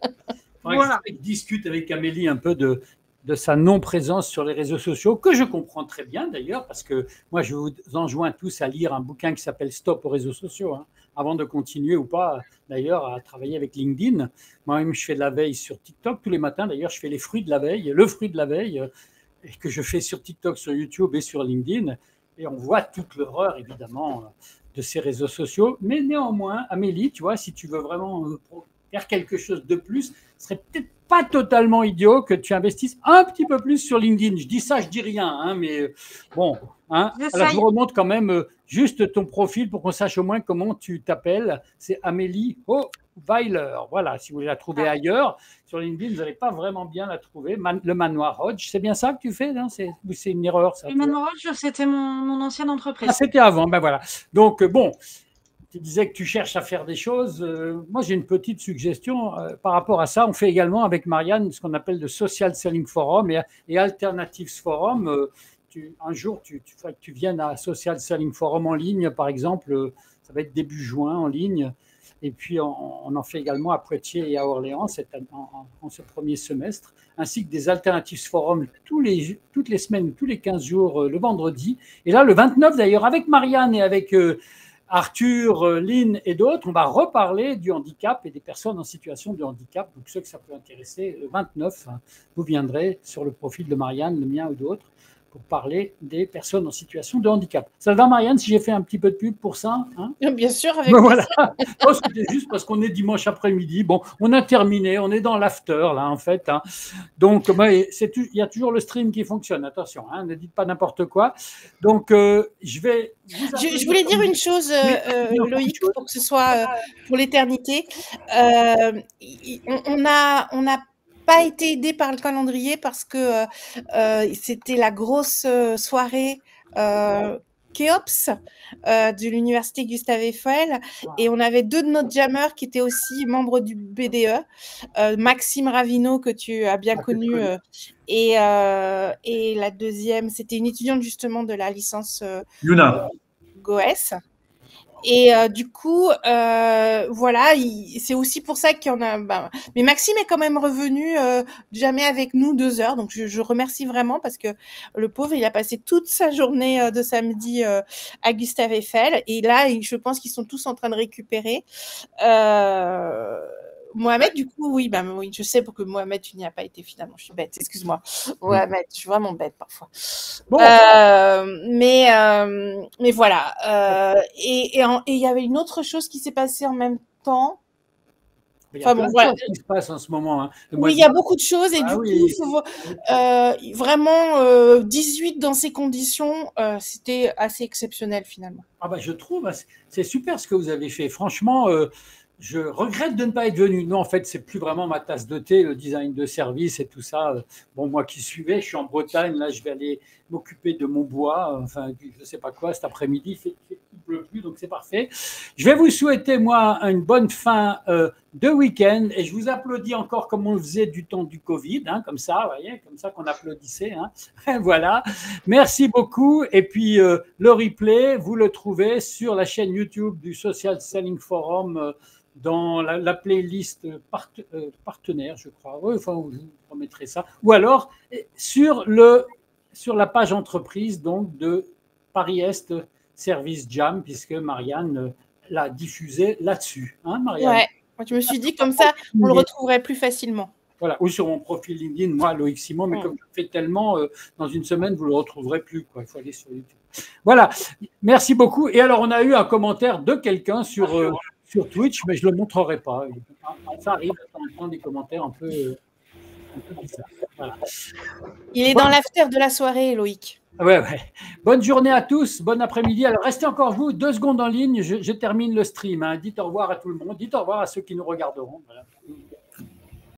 voilà. Je discute avec Amélie un peu de sa non-présence sur les réseaux sociaux, que je comprends très bien d'ailleurs, parce que moi, je vous enjoins tous à lire un bouquin qui s'appelle « Stop aux réseaux sociaux hein, », avant de continuer ou pas, d'ailleurs, à travailler avec LinkedIn. Moi-même, je fais de la veille sur TikTok tous les matins. D'ailleurs, je fais le fruit de la veille, que je fais sur TikTok, sur YouTube et sur LinkedIn. Et on voit toute l'horreur, évidemment, de ces réseaux sociaux. Mais néanmoins, Amélie, tu vois, si tu veux vraiment faire quelque chose de plus, ce serait peut-être pas totalement idiot que tu investisses un petit peu plus sur LinkedIn. Je dis ça, je dis rien, hein, mais bon. Hein. Alors, je vous remonte quand même juste ton profil pour qu'on sache au moins comment tu t'appelles. C'est Amélie Weiler. Voilà, si vous voulez la trouver ailleurs, sur LinkedIn, vous n'allez pas vraiment bien la trouver. Le Manoir Hodge, c'est bien ça que tu fais là? C'est une erreur ça? Le Manoir Hodge, c'était mon ancienne entreprise. Ah, c'était avant, ben voilà. Donc, bon. Tu disais que tu cherches à faire des choses. Moi, j'ai une petite suggestion par rapport à ça. On fait également avec Marianne ce qu'on appelle le Social Selling Forum et Alternatives Forum. Un jour, tu viennes à Social Selling Forum en ligne, par exemple. Ça va être début juin en ligne. Et puis, on en fait également à Poitiers et à Orléans en ce premier semestre, ainsi que des Alternatives Forum toutes les semaines, tous les 15 jours, le vendredi. Et là, le 29 d'ailleurs, avec Marianne et avec... Arthur, Lynn et d'autres, on va reparler du handicap et des personnes en situation de handicap. Donc, ceux que ça peut intéresser, le 29, vous viendrez sur le profil de Marianne, le mien ou d'autres, pour parler des personnes en situation de handicap. Ça va, Marianne, si j'ai fait un petit peu de pub pour ça hein? Bien sûr, avec voilà. C'était juste parce qu'on est dimanche après-midi. Bon, on a terminé, on est dans l'after, là, en fait. Hein. Donc, il y a toujours le stream qui fonctionne, attention, hein, ne dites pas n'importe quoi. Donc, je vais... Je voulais dire une chose, Loïc, pour que ce soit pour l'éternité. On n'a pas été aidé par le calendrier parce que c'était la grosse soirée Kéops de l'université Gustave Eiffel et on avait 2 de nos jammers qui étaient aussi membres du BDE, Maxime Ravino que tu as bien connu et la deuxième c'était une étudiante justement de la licence Yuna Goes. Et du coup, voilà, c'est aussi pour ça qu'il y en a. Mais Maxime est quand même revenu jamais avec nous 2 heures, donc je remercie vraiment parce que le pauvre, il a passé toute sa journée de samedi à Gustave Eiffel, et là, je pense qu'ils sont tous en train de récupérer. Mohamed, du coup, oui, oui, je sais que Mohamed, tu n'y as pas été finalement. Je suis bête, excuse-moi. Mohamed, je suis vraiment bête parfois. Bon. Mais voilà. Et il y avait une autre chose qui s'est passée en même temps. Il y a plein de choses qui se passent en ce moment. Hein. Oui, il y a beaucoup de choses et du coup, vraiment, 18 dans ces conditions, c'était assez exceptionnel finalement. Ah je trouve, c'est super ce que vous avez fait. Franchement, je regrette de ne pas être venu. Non, en fait, c'est plus vraiment ma tasse de thé, le design de service et tout ça. Bon, moi qui suivais, je suis en Bretagne, là, je vais aller m'occuper de mon bois, enfin, je ne sais pas quoi, cet après-midi, il ne pleut plus, donc c'est parfait. Je vais vous souhaiter, moi, une bonne fin de week-end et je vous applaudis encore comme on le faisait du temps du Covid, hein, comme ça, vous voyez, comme ça qu'on applaudissait. Hein. Voilà. Merci beaucoup. Et puis, le replay, vous le trouvez sur la chaîne YouTube du Social Selling Forum dans la playlist partenaire, je crois. Oui, enfin, je vous remettrai ça. Ou alors, sur la page entreprise donc, de Paris-Est Service Jam, puisque Marianne l'a diffusé là-dessus. Hein, Marianne? Ouais, moi, je me suis dit comme ça, on le retrouverait plus facilement. Voilà, ou sur mon profil LinkedIn, moi, Loïc Simon, mais comme je fais tellement, dans une semaine, vous ne le retrouverez plus. Quoi. Il faut aller sur YouTube. Voilà, merci beaucoup. Et alors, on a eu un commentaire de quelqu'un sur Twitch, mais je ne le montrerai pas. Ça arrive de temps en temps des commentaires un peu bizarres. Voilà. Il est dans l'after de la soirée, Loïc. Ouais, ouais. Bonne journée à tous, bon après-midi. Alors, restez encore vous 2 secondes en ligne, je termine le stream. Hein. Dites au revoir à tout le monde, dites au revoir à ceux qui nous regarderont. Voilà.